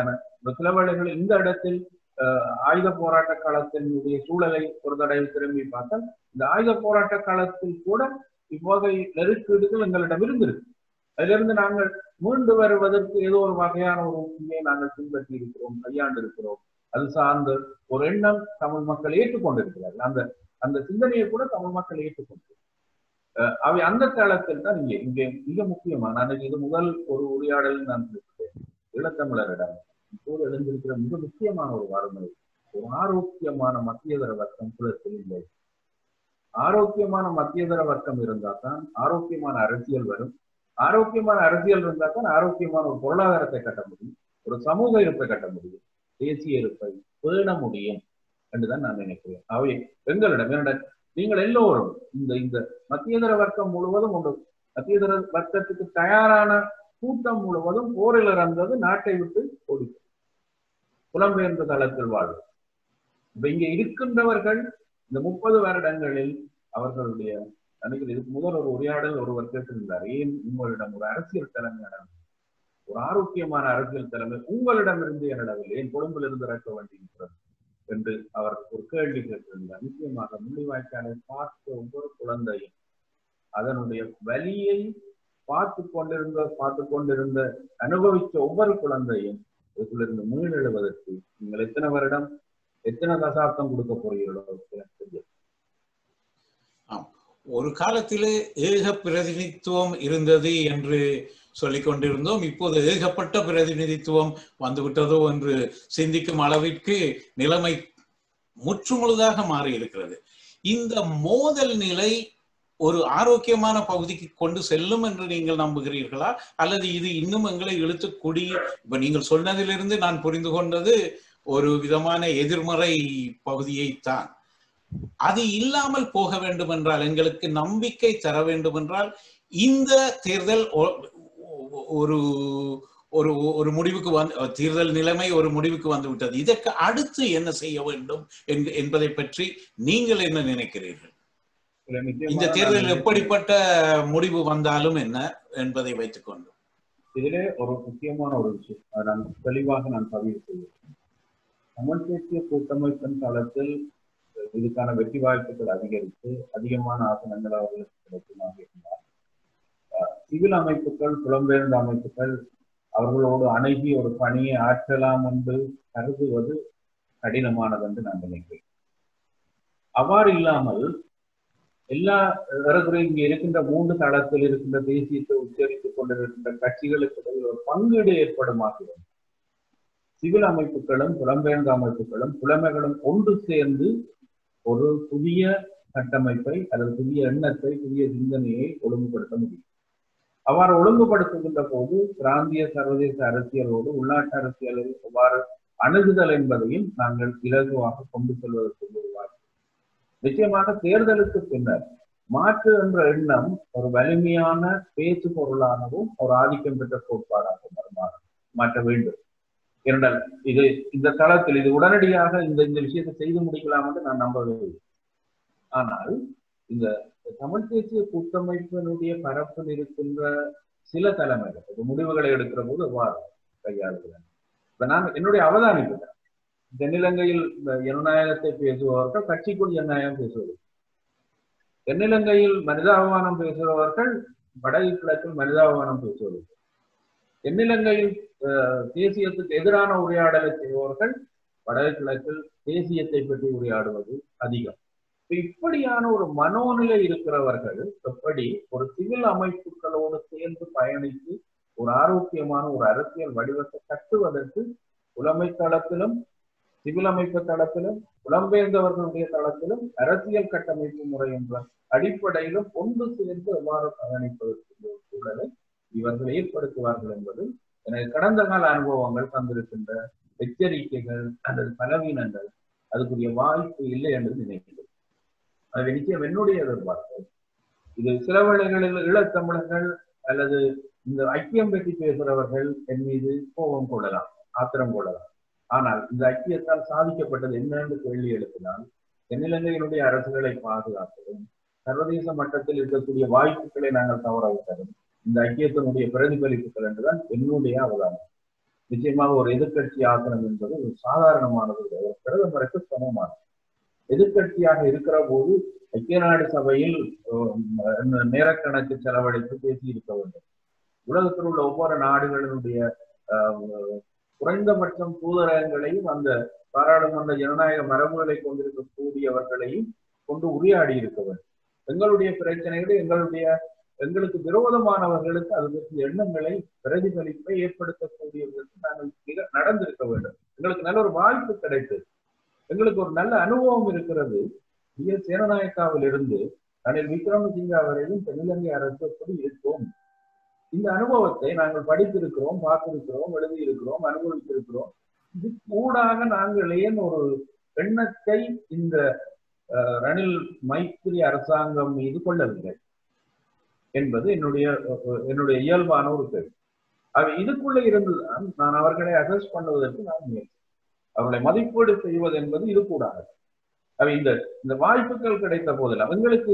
சில வேளைகளில் இந்த இடத்தில் ஆயுத போராட்ட காலத்தினுடைய சூழலை ஒரு தடவை திரும்பி பார்த்தால் இந்த ஆயுத போராட்ட காலத்தில் கூட இவ்வகை நெருக்கீடுகள் எங்களிடம் இருந்திருக்கு. அதிலிருந்து நாங்கள் மீண்டு வருவதற்கு ஏதோ ஒரு வகையான ஒரு உண்மையை நாங்கள் பின்பற்றி இருக்கிறோம், கையாண்டு இருக்கிறோம். அது சார்ந்த ஒரு எண்ணம் தமிழ் மக்கள் ஏற்றுக்கொண்டிருக்கிறார்கள். அந்த சிந்தனையை கூட தமிழ் மக்கள் ஏற்றுக்கொண்டிருக்கிறார்கள். அவை அந்த காலத்தில் தான் இங்கே மிக முக்கியமா நான் இது முதல் ஒரு உரையாடல் நான் ஈழத்தமிழரிடம் இப்போது எழுந்திருக்கிற மிக முக்கியமான ஒரு வறுமை, ஒரு ஆரோக்கியமான மத்தியதர வர்க்கம் குலத்தில் இல்லை. ஆரோக்கியமான மத்தியதர வர்க்கம் இருந்தால் தான் ஆரோக்கியமான அரசியல் வரும். ஆரோக்கியமான அரசியல் இருந்தால் தான் ஆரோக்கியமான ஒரு பொருளாதாரத்தை கட்ட முடியும், ஒரு சமூக இருப்பை கட்ட முடியும், தேசிய இருப்பை பேண முடியும் என்றுதான் நான் நினைக்கிறேன். அவை எங்களிடம் நீங்கள் எல்லோரும் இந்த மத்தியதர வர்க்கம் முழுவதும் உண்டு. மத்தியதர வர்க்கத்துக்கு தயாரான கூட்டம் முழுவதும் போரில் இறந்தது, நாட்டை விட்டு ஓடி புலம்பெயர்ந்த தளத்தில் வாழ்வு. இப்ப இங்க இருக்கின்றவர்கள் இந்த 30 வருடங்களில் அவர்களுடைய இதுக்கு முதல் ஒரு உரையாடல் ஒருவர் கேட்டிருந்தார், ஏன் உங்களிடம் ஒரு அரசியல் தலைமையிடம், ஒரு ஆரோக்கியமான அரசியல் தலைமை உங்களிடம் இருந்து என்னிடவில் ஏன் கொழும்பிலிருந்து இறக்க வேண்டியிருக்கிறது என்று அவர் ஒரு கேள்வி கேட்டிருந்தார். நிச்சயமாக முள்ளிவாய்க்காலை பார்த்த ஒவ்வொரு குழந்தையும் அதனுடைய வலியை பார்த்து கொண்டிருந்த அனுபவித்த ஒவ்வொரு குழந்தையும் இதுக்குள்ளிருந்து மீளெழுவதற்கு நீங்கள் எத்தனை வருடம் எத்தனை தசாப்தம் கொடுக்க போறீர்களோ ஒரு காலத்திலே ஏக பிரதிநிதித்துவம் இருந்தது என்று சொல்லிக் கொண்டிருந்தோம். இப்போது ஏகப்பட்ட பிரதிநிதித்துவம் வந்துவிட்டதோ என்று சிந்திக்கும் அளவிற்கு நிலைமை முற்றுமுழுதாக மாறி இருக்கிறது. இந்த மோதல் நிலை ஒரு ஆரோக்கியமான பகுதிக்கு கொண்டு செல்லும் என்று நீங்கள் நம்புகிறீர்களா, அல்லது இது இன்னும் எங்களை இழுத்துக்கூடி இப்ப நீங்கள் சொன்னதிலிருந்து நான் புரிந்து கொண்டது ஒரு விதமான எதிர்மறை பகுதியைத்தான். அது இல்லாமல் போக வேண்டும் என்றால், எங்களுக்கு நம்பிக்கை தர வேண்டும் என்றால், இந்த தேர்தல் ஒரு ஒரு ஒரு முடிவுக்கு தேர்தல் நிலைமை ஒரு முடிவுக்கு வந்து விட்டது. இதற்கு அடுத்து என்ன செய்ய வேண்டும் என்பதை பற்றி நீங்கள் என்ன நினைக்கிறீர்கள்? இந்த தேர்தல் எப்படிப்பட்ட முடிவு வந்தாலும் என்ன என்பதை வைத்துக் கொண்டு இதிலே ஒரு முக்கியமான ஒரு விஷயம் நான் தெளிவாக பதிவு செய்வேன். தமிழ் தேசிய கூட்டமைப்பின் காலத்தில் இதுக்கான வெற்றி வாய்ப்புகள் அதிகரித்து அதிகமான ஆசனங்கள் அவர்களுக்கு கிடைக்குமாக இருந்தார். சிவில் அமைப்புகள், புலம்பெயர்ந்த அமைப்புகள் அவர்களோடு அணுகி ஒரு பணியை ஆற்றலாம் என்று கருதுவது கடினமானது என்று நான் நினைக்கிறேன். அவ்வாறு இல்லாமல் எல்லா இங்கே இருக்கின்ற 3 தளத்தில் இருக்கின்ற தேசியத்தை உச்சரித்துக் கொண்டிருக்கின்ற கட்சிகளுக்கு ஒரு பங்கீடு ஏற்படுமாகிறது. சிவில் அமைப்புகளும் புலம்பெயர்ந்த அமைப்புகளும் புலமைகளும் ஒன்று சேர்ந்து ஒரு புதிய கட்டமைப்பை அல்லது புதிய எண்ணத்தை, புதிய சிந்தனையை ஒழுங்குபடுத்த முடியும். அவ்வாறு ஒழுங்குபடுத்துகின்ற போது பிராந்திய சர்வதேச அரசியலோடு உள்நாட்டு அரசியலில் எவ்வாறு அணுகுதல் என்பதையும் நாங்கள் இலகுவாக கொண்டு செல்வதற்கு உருவாகும். நிச்சயமாக தேர்தலுக்கு பின்னர் மாற்று என்ற எண்ணம் ஒரு வலிமையான பேச்சு பொருளாகவும் ஒரு ஆதிக்கம் பெற்ற கோட்பாடாக மாற்ற வேண்டும். இரண்டால் இந்த தளத்தில் இது உடனடியாக இந்த விஷயத்தை செய்து முடிக்கலாம் என்று நான் நம்பவில்லை. ஆனால் இந்த தமிழ் தேசிய கூட்டமைப்பினுடைய பரப்பில் இருக்கின்ற சில தலைமைகள் முடிவுகளை எடுக்கிற போது எவ்வாறு கையாளுகிறேன். இப்ப நான் என்னுடைய அவதானிப்பு தென்னிலங்கையில் ஜனநாயகத்தை பேசுபவர்கள் கட்சிக்குள் ஜனநாயகம் பேசுவதில்லை. தென்னிலங்கையில் மனிதாபிமானம் பேசுபவர்கள் வடகிழக்கில் மனிதாபிமானம் பேசுவதில்லை. தென்னிலங்கையில் தேசியத்துக்கு எதிரான உரையாடலை செய்பவர்கள் வடகிழக்கில் தேசியத்தை பற்றி உரையாடுவது அதிகம். இப்படியான ஒரு மனோநிலை இருக்கிறவர்கள் எப்படி ஒரு சிவில் அமைப்புகளோடு சேர்ந்து பயணித்து ஒரு ஆரோக்கியமான ஒரு அரசியல் வடிவத்தை கட்டுவதற்கு புலமை தளத்திலும் சிவில் அமைப்பு தளத்திலும் புலம்பெயர்ந்தவர்களுடைய தளத்திலும் அரசியல் கட்டமைப்பு முறை என்ற அடிப்படையிலும் ஒன்று சேர்ந்து எவ்வாறு பயணிப்பதற்கு சூழலை இவர்கள் ஏற்படுத்துவார்கள் என்பது எனக்கு கடந்த கால அனுபவங்கள் தந்திருக்கின்ற எச்சரிக்கைகள் அல்லது பலவீனங்கள் அதுக்குரிய வாய்ப்பு இல்லை என்று நினைக்கிறேன். அது நிச்சயம் என்னுடைய எதிர்பார்ப்பு. இது சில வேளைகளில் ஈழத்தமிழர்கள் அல்லது இந்த ஐக்கியம் பற்றி பேசுகிறவர்கள் என் மீது கோபம் கொள்ளலாம், ஆத்திரம் கொள்ளலாம். ஆனால் இந்த ஐக்கியத்தால் சாதிக்கப்பட்டது என்னென்று கேள்வி எழுப்பினால் தென்னிலங்கையினுடைய அரசுகளை பாதுகாப்பதும் சர்வதேச மட்டத்தில் இருக்கக்கூடிய வாய்ப்புகளை நாங்கள் தவறவிட்டதும் இந்த ஐக்கியத்தினுடைய பிரதிபலிப்புகள் என்றுதான் என்னுடைய அவதானம். நிச்சயமாக ஒரு எதிர்கட்சி ஆக்கணும் என்பது ஒரு சாதாரணமானது, ஒரு பிரதமருக்கு சமமானது. எதிர்கட்சியாக இருக்கிற போது ஐக்கிய நாடு சபையில் நேரக்கணக்கு செலவழித்து பேசி இருக்க வேண்டும். உலகத்தில் உள்ள ஒவ்வொரு நாடுகளினுடைய குறைந்தபட்சம் தூதரகங்களையும் அந்த பாராளுமன்ற ஜனநாயக மரபுகளை கொண்டிருக்கக்கூடியவர்களையும் கொண்டு உரையாடி இருக்க வேண்டும். எங்களுடைய பிரச்சனைகளை எங்களுக்கு விரோதமானவர்களுக்கு அது பற்றிய எண்ணங்களை பிரதிபலிப்பை ஏற்படுத்தக்கூடியவர்களுக்கு நாங்கள் நடந்திருக்க வேண்டும். எங்களுக்கு நல்ல ஒரு வாய்ப்பு கிடைத்தது, எங்களுக்கு ஒரு நல்ல அனுபவம் இருக்கிறது. சேனநாயக்காவில் இருந்து ரணில் விக்ரமசிங்கா வரையும் தென்னிலங்கை அரசு எப்படி இருக்கும், இந்த அனுபவத்தை நாங்கள் படித்திருக்கிறோம், பார்த்திருக்கிறோம், எழுதியிருக்கிறோம், அனுபவித்திருக்கிறோம். இது கூடாக நாங்கள் ஏன் ஒரு எண்ணத்தை இந்த ரணில் மைத்திரி அரசாங்கம் மீது கொள்ளவில்லை என்பது என்னுடைய இயல்பான ஒரு கேள்வி. இதுக்குள்ள இருந்துதான் நான் அவர்களை அசஸ் பண்ணுவதற்கு நான் முயற்சி, அவர்களை மதிப்பீடு செய்வது என்பது இது கூடாது. இந்த வாய்ப்புகள் கிடைத்த போதில் அவங்களுக்கு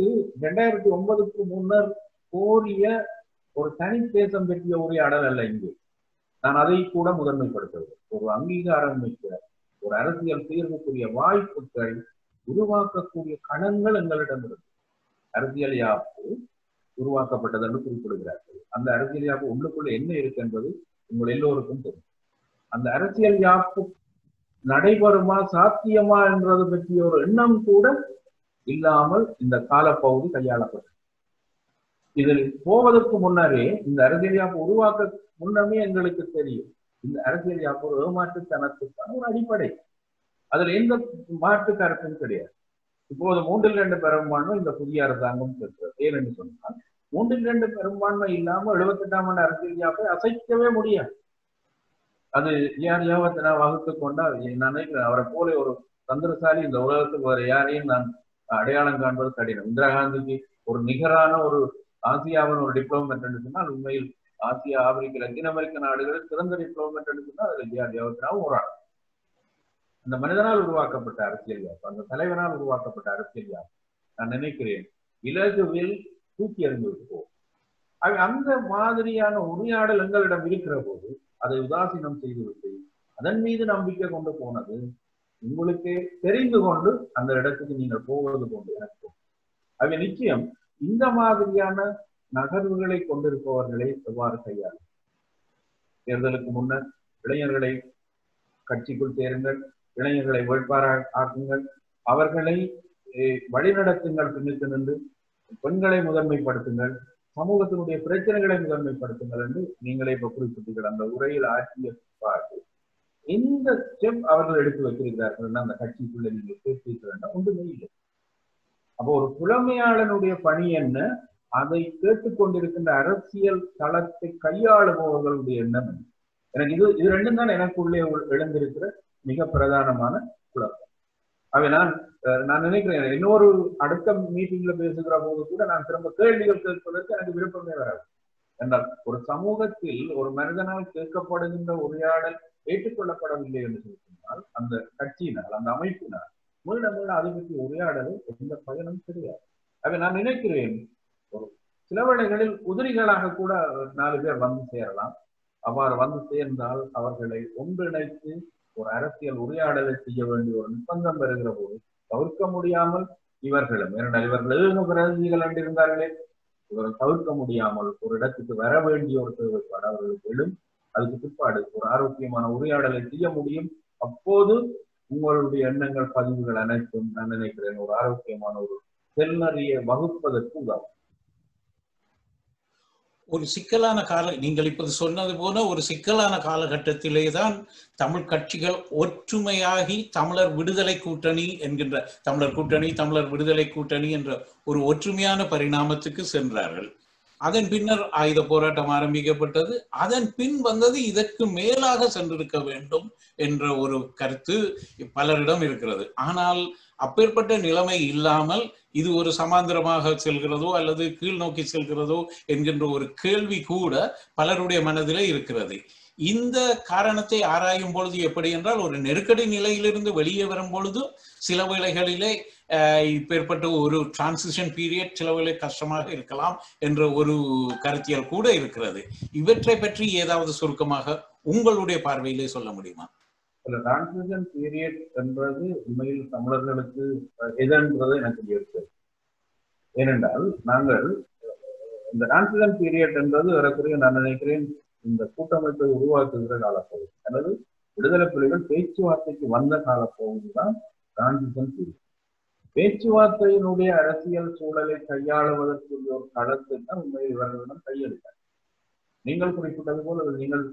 2009 முன்னர் கோரிய ஒரு தனி தேசம் பற்றிய உரையாடல் அல்ல இங்கு. நான் அதை கூட முதன்மைப்படுத்துவது, ஒரு அங்கீகாரம் மிக்க ஒரு அரசியல் தீர்வுக்குரிய வாய்ப்புகள் உருவாக்கக்கூடிய களங்கள் எங்களிடம் இருக்கு. அரசியல் யாப்பு உருவாக்கப்பட்டது என்று குறிப்பிடுகிறார்கள். அந்த அரசியல் யாப்பு உள்ளுக்குள்ள என்ன இருக்கு என்பது உங்கள் எல்லோருக்கும் தெரியும். அந்த அரசியல் யாப்பு நடைபெறுமா, சாத்தியமா என்றது பற்றிய ஒரு எண்ணம் கூட இல்லாமல் இந்த காலப்பகுதி கையாளப்பட்டது. இதில் போவதற்கு முன்னரே இந்த அரசியல் யாப்பு உருவாக்க முன்னமே எங்களுக்கு தெரியும், இந்த அரசியல் யாப்பு ஒரு ஏமாற்றுத்தனத்துக்கான ஒரு அடிப்படை, அதுல எந்த மாற்று கருத்தும் கிடையாது. இப்போது 3/2 பெரும்பான்மை இந்த புதிய அரசாங்கம் பெற்றது. ஏனென்று சொன்னால் 3/2 பெரும்பான்மை இல்லாம 78ஆம் ஆண்டு அரசியல் யாப்பை அசைக்கவே முடியாது. அது யாவத்தினா வகுத்து கொண்டா நான் நினைக்கிறேன், அவரை போல ஒரு தந்திரசாலி இந்த உலகத்துக்கு வேற யாரையும் நான் அடையாளம் காண்பது கடினம். இந்திரா காந்திக்கு ஒரு நிகரான ஒரு ஆசியாவின் ஒரு டிப்ளோமேட் என்று சொன்னால், உண்மையில் ஆசியா, ஆப்பிரிக்க, லத்தீன் அமெரிக்க நாடுகளில் சிறந்த டிப்ளோமேட் என்று சொன்னால் அதுல யாவத்தினாவும் ஒரு ஆள். அந்த மனிதனால் உருவாக்கப்பட்ட அரசியல் யாப்பு, அந்த தலைவனால் உருவாக்கப்பட்ட அரசியல் யாப்பு நான் நினைக்கிறேன் இலகுவில் தூக்கி எறிந்துவிட்டு போகும். அந்த மாதிரியான உரையாடல் எங்களிடம் இருக்கிற போது அதை உதாசீனம் செய்துவிட்டு அதன் மீது நம்பிக்கை கொண்டு போனது உங்களுக்கு தெரிந்து கொண்டு அந்த இடத்துக்கு நீங்கள் போவது கொண்டு எனக்கு நிச்சயம் இந்த மாதிரியான நகர்வுகளை கொண்டிருப்பவர்களை எவ்வாறு கையாளும். தேர்தலுக்கு முன்னர் இளைஞர்களை கட்சிக்குள் சேருங்கள், இளைஞர்களை வேட்பாளர் ஆக்குங்கள், அவர்களை வழிநடத்துங்கள், பின்னுக்கு நின்று பெண்களை முதன்மைப்படுத்துங்கள், சமூகத்தினுடைய பிரச்சனைகளை முதன்மைப்படுத்துங்கள் என்று நீங்களே இப்ப குறிப்பிட்டீர்கள். அந்த உரையில் ஆட்சிய பார்த்து எந்த ஸ்டெப் அவர்கள் எடுத்து வைத்திருக்கிறார்கள் அந்த கட்சிக்குள்ள நீங்கள் பேசியிருக்கிறேன் ஒன்றுமே இல்லை. அப்போ ஒரு புலமையாளனுடைய பணி என்ன, அதை கேட்டுக்கொண்டிருக்கின்ற அரசியல் தளத்தை கையாளுபவர்களுடைய எண்ணம் என்ன? எனக்கு இது ரெண்டும் தான் எனக்குள்ளே எழுந்திருக்கிற மிக பிரதானமான குழப்பம். நான் நினைக்கிறேன், இன்னொரு அடுத்த மீட்டிங்ல பேசுகிற போது கூட நான் திரும்ப கேள்விகள் கேட்பதற்கு எனக்கு விருப்பமே வராது. என்றால் ஒரு சமூகத்தில் ஒரு மனிதனால் கேட்கப்படுகின்ற உரையாடல் ஏற்றுக்கொள்ளப்படவில்லை என்று சொன்னால் அந்த கட்சியினால், அந்த அமைப்பினால் மீள அதை பற்றி உரையாடலை எந்த பயனும் கிடையாது. நான் நினைக்கிறேன் ஒரு சில வேளைகளில் உதிரிகளாக கூட 4 பேர் வந்து சேரலாம். அவ்வாறு வந்து சேர்ந்தால் அவர்களை ஒன்றிணைத்து ஒரு அரசியல் உரையாடலை செய்ய வேண்டிய ஒரு நிர்பந்தம் பெறுகிற போது தவிர்க்க முடியாமல் இவர்களும், ஏனென்றால் இவர்கள் பிரதிநிதிகள் என்று இருந்தார்களே, இவர்கள் தவிர்க்க முடியாமல் ஒரு இடத்துக்கு வர வேண்டிய ஒரு தேவைப்பாடு அவர்களுக்கு எழும். அதுக்கு பிற்பாடு ஒரு ஆரோக்கியமான உரையாடலை செய்ய முடியும். அப்போது உங்களுடைய எண்ணங்கள், பதிவுகள் அனைத்தும் நான் நினைக்கிறேன் ஒரு ஆரோக்கியமான ஒரு செல்நறியை வகுப்பதற்கு உதவும். ஒரு சிக்கலான நீங்கள் இப்போது சொன்னது போல ஒரு சிக்கலான காலகட்டத்திலே தான் தமிழ் கட்சிகள் ஒற்றுமையாகி தமிழர் விடுதலை கூட்டணி என்கின்ற தமிழர் கூட்டணி, தமிழர் விடுதலை கூட்டணி என்ற ஒரு ஒற்றுமையான பரிணாமத்துக்கு சென்றார்கள். அதன் பின்னர் ஆயுத போராட்டம் ஆரம்பிக்கப்பட்டது. அதன் பின் வந்தது இதற்கு மேலாக சென்றிருக்க வேண்டும் என்ற ஒரு கருத்து பலரிடம் இருக்கிறது. ஆனால் அப்பேற்பட்ட நிலைமை இல்லாமல் இது ஒரு சமாந்தரமாக செல்கிறதோ அல்லது கீழ் நோக்கி செல்கிறதோ என்கின்ற ஒரு கேள்வி கூட பலருடைய மனதிலே இருக்கிறது. இந்த காரணத்தை ஆராயும் பொழுது எப்படி என்றால், ஒரு நெருக்கடி நிலையிலிருந்து வெளியே வரும் பொழுது சில வேளைகளிலே இப்பேற்பட்ட ஒரு டிரான்சிஷன் பீரியட் சில வேளை கஷ்டமாக இருக்கலாம் என்ற ஒரு கருத்தியல் கூட இருக்கிறது. இவற்றை பற்றி ஏதாவது சுருக்கமாக உங்களுடைய பார்வையிலே சொல்ல முடியுமா? டிரான்சிஷன் பீரியட் என்பது உண்மையில் தமிழர்களுக்கு எதென்றது எனக்கு இருக்கு. ஏனென்றால் நாங்கள் இந்த டிரான்சிஷன் பீரியட் என்பது வரக்கூடிய நான் நினைக்கிறேன் இந்த கூட்டமைப்பை உருவாக்குகிற காலப்பகுதி அல்லது விடுதலை புலிகள் பேச்சுவார்த்தைக்கு வந்த காலப்பகுதி தான் டிரான்சிஷன் பீரியட். பேச்சுவார்த்தையினுடைய அரசியல் சூழலை கையாளுவதற்குரிய ஒரு களத்தை தான் உண்மையில் இவர்களிடம் கையெழுத்தார். நீங்கள் குறிப்பிட்டது போல நீங்கள்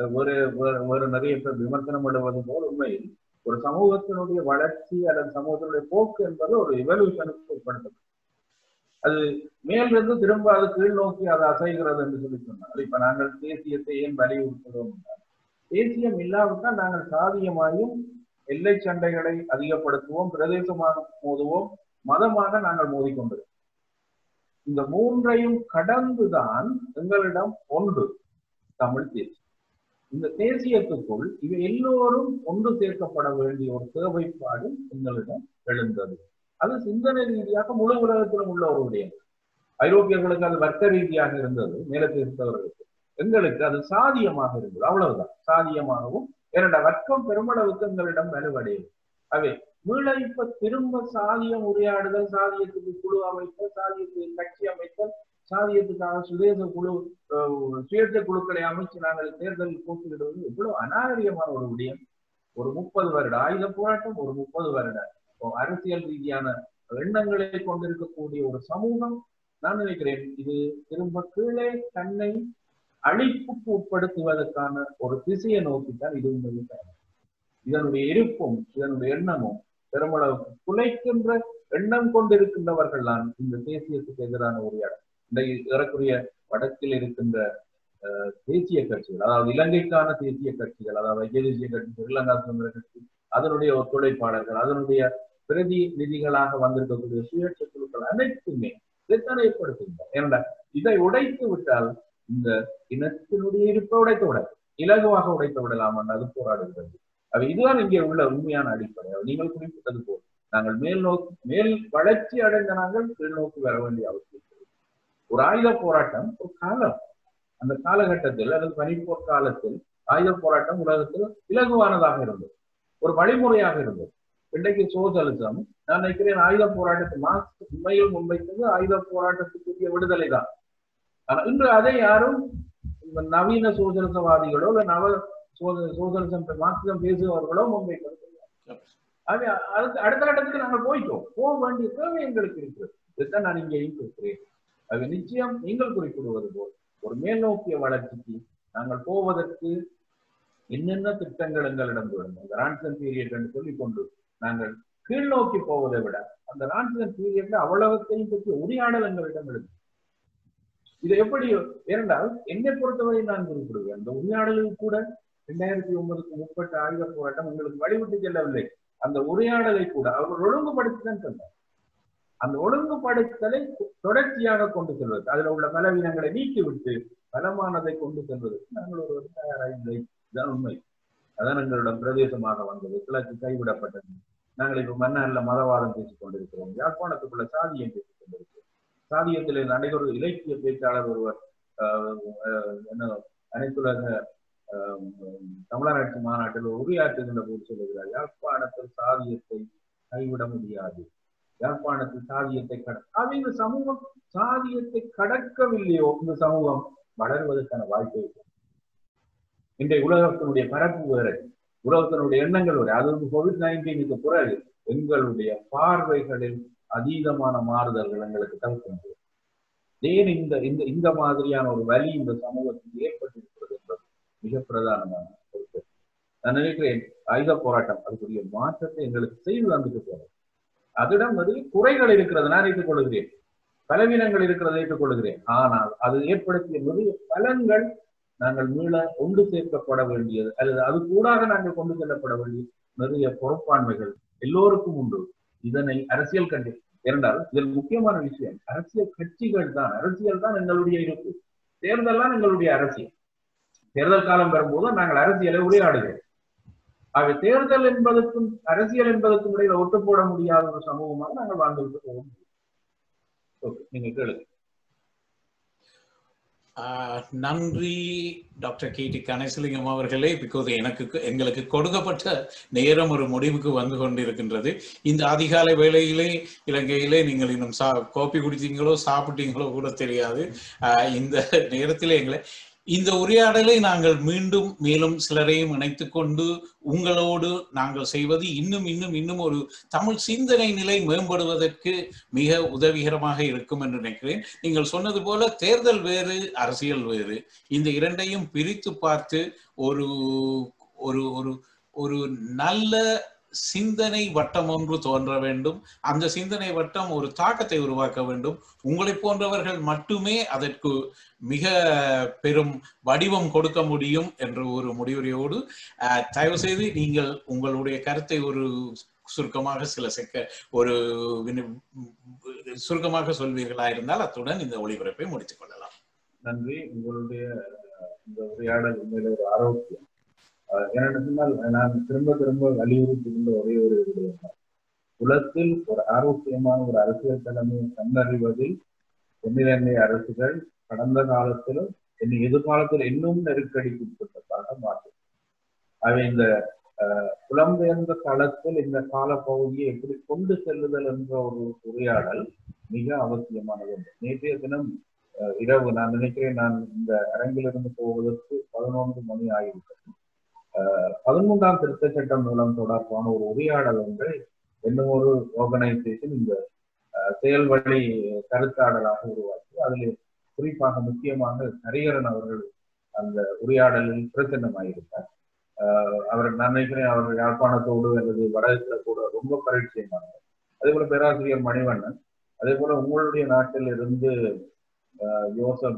வேறு நிறைய பேர் விமர்சனம் பண்ணுவது போல் உண்மையில் ஒரு சமூகத்தினுடைய வளர்ச்சி அல்லது சமூகத்தினுடைய போக்கு என்பது ஒரு எவல்யூஷனுக்கு உட்படுத்தப்படும். அது மேலிருந்து திரும்ப அது கீழ் நோக்கி அதை அசைகிறது என்று சொல்லி சொன்னார். இப்ப நாங்கள் தேசியத்தை ஏன் வலியுறுத்துகிறோம் என்றால், தேசியம் இல்லாவிட்டால் நாங்கள் சாதியமாயும் எல்லை சண்டைகளை அதிகப்படுத்துவோம், பிரதேசமாக மோதுவோம், மதமாக நாங்கள் மோதிக்கொண்டிருக்கோம். இந்த மூன்றையும் கடந்துதான் எங்களிடம் ஒன்று தமிழ் தேசியம். இந்த தேசியத்துக்குள் இவை எல்லோரும் ஒன்று சேர்க்கப்பட வேண்டிய ஒரு தேவைப்பாடு எங்களிடம் எழுந்தது. அது சிந்தனை ரீதியாக முழு உலகத்திலும் உள்ள ஒரு விடயம். ஐரோப்பியர்களுக்கு அது வர்க்க ரீதியாக இருந்தது, மேலத்தேசத்தவர்களுக்கு. எங்களுக்கு அது சாதியமாக இருந்தது, அவ்வளவுதான். சாதியமாகவும் இரண்ட வர்க்கம் பெருமளவுக்கு எங்களிடம் வலுவடையும். அவை மீள இப்ப திரும்ப சாதியம் உரையாடுதல், சாதியத்துக்கு குழு அமைத்தல், சாதியத்துக்கு கட்சி அமைத்தல், சாதியத்துக்காக சுதேச குழு சுயேட்சை குழுக்களை அமைச்சு நாங்கள் தேர்தலில் போட்டியிடுவது இவ்வளவு அநாகரிகமான ஒரு விடயம். ஒரு 30 வருட ஆயுத போராட்டம், ஒரு 30 வருட அரசியல் ரீதியான எண்ணங்களை கொண்டிருக்கக்கூடிய ஒரு சமூகம். நான் நினைக்கிறேன் இது திரும்ப கீழே தன்னை அழிப்புக்கு உட்படுத்துவதற்கான ஒரு திசையை நோக்கித்தான் இது உண்மையில். இதனுடைய இருப்பும் இதனுடைய எண்ணமும் பெருமளவுக்கு குலைக்கின்ற எண்ணம் கொண்டிருக்கின்றவர்கள் தான் இந்த தேசியத்துக்கு எதிரான உரையாடல். இந்த ஏறக்குரிய வடக்கில் இருக்கின்ற தேசிய கட்சிகள், அதாவது இலங்கைக்கான தேசிய கட்சிகள், அதாவது ஐக்கிய தேசிய கட்சி, ஸ்ரீலங்கா சுதந்திர கட்சி, அதனுடைய ஒத்துழைப்பாளர்கள், அதனுடைய பிரதிநிதிகளாக வந்திருக்கக்கூடிய சுயேட்சை குழுக்கள் அனைத்துமே இதைத்தான் ஏற்படுத்துகின்றன. ஏனென்றா இதை உடைத்து விட்டால் இந்த இனத்தினுடைய இருப்பை உடைத்து விட இலகுவாக உடைத்து விடலாம் என்று அது போராடுகிறது. இதுதான் இங்கே உள்ள உண்மையான அடிப்படை. நீங்கள் குறிப்பிட்டது போல் நாங்கள் மேல் வளர்ச்சி அடைந்த நாங்கள் கீழ் நோக்கி வர வேண்டிய அவசியம். ஒரு ஆயுத போராட்டம் ஒரு காலம், அந்த காலகட்டத்தில் அல்லது பனிப்போர் காலத்தில் ஆயுத போராட்டம் உலகத்தில் இலகுவானதாக இருந்தது, ஒரு வழிமுறையாக இருந்தது. இன்றைக்கு சோசலிசம், நான் நினைக்கிறேன் ஆயுத போராட்டத்தை உண்மையில் முன்வைத்தது ஆயுத போராட்டத்துக்குரிய விடுதலை தான். ஆனா இன்று அதை யாரும் நவீன சோசலிசவாதிகளோ இல்ல சோசலிசம் மார்க்சிசம் பேசுபவர்களோ முன்வைக்கிறது. அடுத்த கட்டத்துக்கு நாங்கள் போக வேண்டிய தேவை எங்களுக்கு இருக்கிறது. இதுதான் நான் இங்கே இருக்கிறேன். அது நிச்சயம் நீங்கள் குறிப்பிடுவது போல் ஒரு மேல் நோக்கிய வளர்ச்சிக்கு நாங்கள் போவதற்கு என்னென்ன திட்டங்கள் எங்களிடம் வேண்டும். அந்த டிரான்சிஷன் பீரியட் என்று சொல்லிக் கொண்டு நாங்கள் கீழ் நோக்கி போவதை விட அந்த டிரான்சிஷன் பீரியட்ல அவ்வளவத்தையும் பற்றி உரையாடல் எங்களிடம் இருக்கு. இது எப்படி ஏனென்றால் என்னை பொறுத்தவரை நான் குறிப்பிடுவேன், அந்த உரையாடலில் கூட 2009க்கு முற்பட்ட ஆயுத போராட்டம் உங்களுக்கு வழிவிட்டு செல்லவில்லை. அந்த உரையாடலை கூட அவர்கள் ஒழுங்குபடுத்திதான் சொன்னார். அந்த ஒழுங்குபடுத்தலை தொடர்ச்சியாக கொண்டு செல்வது, அதுல உள்ள பலவீனங்களை நீக்கிவிட்டு பலமானதை கொண்டு செல்வதற்கு நாங்கள் ஒரு தயாராக இதுதான் உண்மை. அதான் எங்களிடம் பிரதேசமாக வந்தது, கிழக்கு கைவிடப்பட்டது. நாங்கள் இப்ப மன்னார்ல மதவாதம் பேசிக் கொண்டிருக்கிறோம், யாழ்ப்பாணத்துக்குள்ள சாதியம் பேசிக் கொண்டிருக்கிறோம். சாதியத்தில் அனைவரு இலக்கிய பேச்சாளர் ஒருவர் அனைத்துலக தமிழராட்சி மாநாட்டில் உரையாற்றுகின்ற போது சொல்லுகிறார், யாழ்ப்பாணத்தில் சாதியத்தை கைவிட முடியாது, யாழ்ப்பாணத்தில் சாதியத்தை இந்த சமூகம் சாதியத்தை கடக்கவில்லையோ இந்த சமூகம் வளர்வதற்கான வாய்ப்பு இருக்கு. இன்றைய உலகத்தினுடைய பரப்பு வேறு, உலகத்தினுடைய எண்ணங்கள் வேறு. அது COVID-19க்கு பிறகு எங்களுடைய பார்வைகளில் அதீதமான மாறுதல்கள் எங்களுக்கு தவிர்க்கின்றது. ஏன் இந்த மாதிரியான ஒரு வலி இந்த சமூகத்தில் ஏற்பட்டிருக்கிறது என்பது மிக பிரதானமான ஒரு. நான் நினைக்கிறேன் ஆயுத போராட்டம் அதுக்குரிய மாற்றத்தை எங்களுக்கு செய்து தந்துட்டு போறது. அதிடம் நிறைய குறைகள் இருக்கிறது, நான் ஏற்றுக்கொள்கிறேன், பலவீனங்கள் இருக்கிறதை ஏற்றுக்கொள்கிறேன். ஆனால் அது ஏற்படுத்திய நிறைய பலன்கள் நாங்கள் மீள ஒன்று சேர்க்கப்பட வேண்டியது அல்லது அது கூடாக நாங்கள் கொண்டு செல்லப்பட வேண்டிய நிறைய பொறுப்பாண்மைகள் எல்லோருக்கும் உண்டு. இதனை அரசியல் கண்டு இரண்டால் இதில் முக்கியமான விஷயம் அரசியல் கட்சிகள் தான். அரசியல் தான் எங்களுடைய இருப்பு, தேர்தல் தான் எங்களுடைய அரசியல். தேர்தல் காலம் வரும்போது நாங்கள் அரசியலை உரையாடுகிறோம். ஆக தேர்தல் என்பதற்கும் அரசியல் என்பதற்கும் இடையில ஒட்டு போட முடியாத ஒரு சமூகமாக நாங்கள் வாழ்ந்துவிட்டு போக முடியும். நீங்க கேளுங்க. நன்றி டாக்டர் KT கணேசலிங்கம் அவர்களே. பிகாஸ் எங்களுக்கு கொடுக்கப்பட்ட நேரம் ஒரு முடிவுக்கு வந்து கொண்டிருக்கின்றது. இந்த அதிகாலை வேளையிலே இலங்கையிலே நீங்கள் இன்னும் காபி குடித்தீங்களோ சாப்பிட்டீங்களோ கூட தெரியாது. இந்த நேரத்தில் இந்த உரையாடலை நாங்கள் மீண்டும் மேலும் சிலரையும் இணைத்துக் கொண்டு உங்களோடு நாங்கள் செய்வது இன்னும் ஒரு தமிழ் சிந்தனை நிலை மேம்படுவதற்கு மிக உதவிகரமாக இருக்கும் என்று நினைக்கிறேன். நீங்கள் சொன்னது போல தேர்தல் வேறு, அரசியல் வேறு. இந்த இரண்டையும் பிரித்து பார்த்து ஒரு ஒரு ஒரு ஒரு நல்ல சிந்தனை வட்டம் ஒன்று தோன்ற வேண்டும். அந்த சிந்தனை வட்டம் ஒரு தாக்கத்தை உருவாக்க வேண்டும். உங்களை போன்றவர்கள் மட்டுமே அதற்கு மிக பெரும் வடிவம் கொடுக்க முடியும் என்ற ஒரு முடிவுரையோடு தயவு செய்து நீங்கள் உங்களுடைய கருத்தை ஒரு சுருக்கமாக சுருக்கமாக சொல்வீர்களா இருந்தால் அத்துடன் இந்த ஒளிபரப்பை முடித்துக் கொள்ளலாம். நன்றி. உங்களுடைய இந்த உரையாடல் உண்மையில ஒரு ஆரோக்கியம். ஏனென்றால் நான் திரும்ப வலியுறுத்தியிருந்த ஒரே ஒரு விடயம், உலகத்தில் ஒரு ஆரோக்கியமான ஒரு அரசியல் தலைமையை கண்டறிவதில் தென்னிலங்கை அரசுகள் கடந்த காலத்திலும் எதிர்காலத்தில் இன்னும் நெருக்கடிக்கு உட்பட்டதாக மாற்றும். அவை இந்த புலம்பெயர்ந்த களத்தில் இந்த காலப்பகுதியை எப்படி கொண்டு செல்லுதல் என்ற ஒரு உரையாடல் மிக அவசியமானது. நேற்றைய தினம் இரவு நான் நினைக்கிறேன், நான் இந்த அரங்கிலிருந்து போவதற்கு 11 மணி ஆகிவிட்டது. 13ஆம் திருத்த சட்டம் மூலம் தொடர்பான ஒரு உரையாடல் ஒன்றை இன்னும் ஒரு ஆர்கனைசேஷன் இந்த செயல் வழி கருத்தாடலாக உருவாக்கி அதில் குறிப்பாக முக்கியமாக ஹரிஹரன் அவர்கள் அந்த உரையாடலில் பிரசன்னமாயிருந்தார். அவர் நான் நினைக்கிறேன் அவர் யாழ்ப்பாணத்தோடு அல்லது வடகிழக்கு கூட ரொம்ப பரிச்சயமானவர். அதே போல பேராசிரியர் மணிவண்ணன், அதே போல உங்களுடைய நாட்டில் இருந்து யோசப்,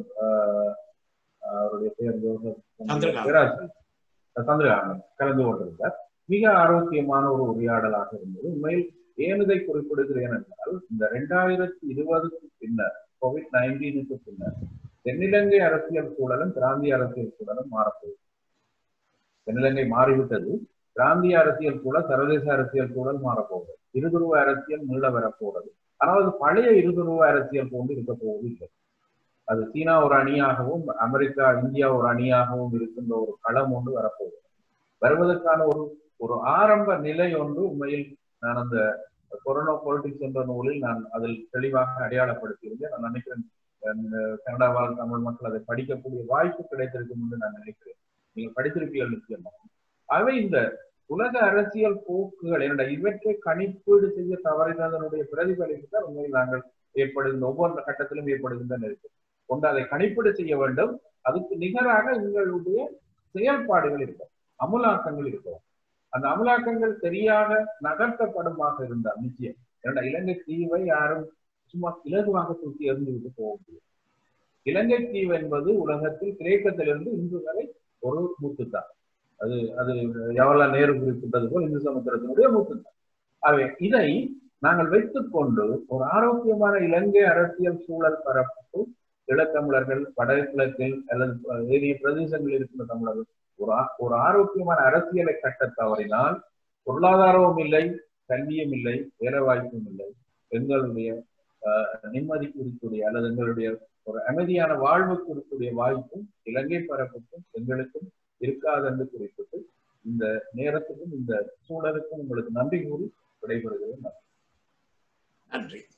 அவருடைய பெயர் யோசப், பேராசிரியர் சந்திரகாந்தன் கலந்து கொண்டிருந்தார். மிக ஆரோக்கியமான ஒரு உரையாடலாக இருந்தது. உண்மையில் ஏன் இதை குறிப்பிடுகிறேன் என்றால், இந்த 2020க்கு பின்னர், COVID-19க்கு பின்னர் தென்னிலங்கை அரசியல் சூழலும் பிராந்திய அரசியல் சூழலும் மாறப்போகுது. தென்னிலங்கை மாறிவிட்டது. பிராந்திய அரசியல் சூழல், சர்வதேச அரசியல் சூழல் மாறப்போகுது. இருதுருவ அரசியல் மீள வரப்போகிறது. ஆனால் அது பழைய இருதுருவ அரசியல் போன்று இருக்க போவது இல்லை. அது சீனா ஒரு அணியாகவும் அமெரிக்கா இந்தியா ஒரு அணியாகவும் இருக்கின்ற ஒரு களம் ஒன்று வரப்போகுது. வருவதற்கான ஒரு ஆரம்ப நிலை ஒன்று உண்மையில் நான் அந்த கொரோனா பொலிட்டிக்ஸ் என்ற நூலில் நான் அதில் தெளிவாக அடையாளப்படுத்தியிருந்தேன். நான் நினைக்கிறேன் கனடா வாழ் தமிழ் மக்கள் அதை படிக்கக்கூடிய வாய்ப்பு கிடைத்திருக்கும் என்று நான் நினைக்கிறேன். நீங்கள் படித்திருப்பீர்கள் நிச்சயமாக. அவை இந்த உலக அரசியல் போக்குகள் இவற்றை கணிப்பீடு செய்ய தவறினதனுடைய பிரதிபலிப்பு தான் உண்மையில் நாங்கள் ஏற்படுகின்ற ஒவ்வொரு கட்டத்திலும் ஏற்படுகின்ற நெருக்கடி கொண்டு அதை கணிப்பீடு செய்ய வேண்டும். அதுக்கு நிகராக உங்களுடைய செயல்பாடுகள் இருக்கும், அமுலாக்கங்கள் இருக்கும். அந்த அமுலாக்கங்கள் சரியாக நகர்த்தப்படுமாக இருந்தால் நிச்சயம். ஏன்னா இலங்கை தீவை யாரும் சும்மா இலகுவாக தூக்கி எறிந்துவிட்டு போக முடியும். இலங்கை தீவு என்பது உலகத்தில் கிரேக்கத்திலிருந்து இன்று வரை ஒரு மூத்துத்தான். அது ஜவஹர்லால் நேரு குறிப்பிட்டது போல் இந்து சமுத்திரத்தினுடைய மூத்துத்தான். ஆகவே இதை நாங்கள் வைத்துக் கொண்டு ஒரு ஆரோக்கியமான இலங்கை அரசியல் சூழல் பரப்பு ஈழத்தமிழர்கள் வடகிழக்கில் அல்லது ஏனைய பிரதேசங்களில் இருக்கின்ற தமிழர்கள் ஒரு ஆரோக்கியமான அரசியலை கட்ட தவறினால் பொருளாதாரமும் இல்லை, கல்வியும் இல்லை, வேலை வாய்ப்பும் இல்லை, எங்களுடைய நிம்மதிக்கு இருக்கக்கூடிய அல்லது எங்களுடைய ஒரு அமைதியான வாழ்வுக்கு இருக்கக்கூடிய வாய்ப்பும் இலங்கை பரப்புக்கும் எங்களுக்கும் இருக்காது என்று குறிப்பிட்டு இந்த நேரத்துக்கும் இந்த சூழலுக்கும் உங்களுக்கு நன்றி கூறி விடைபெறுகிறேன். நன்றி.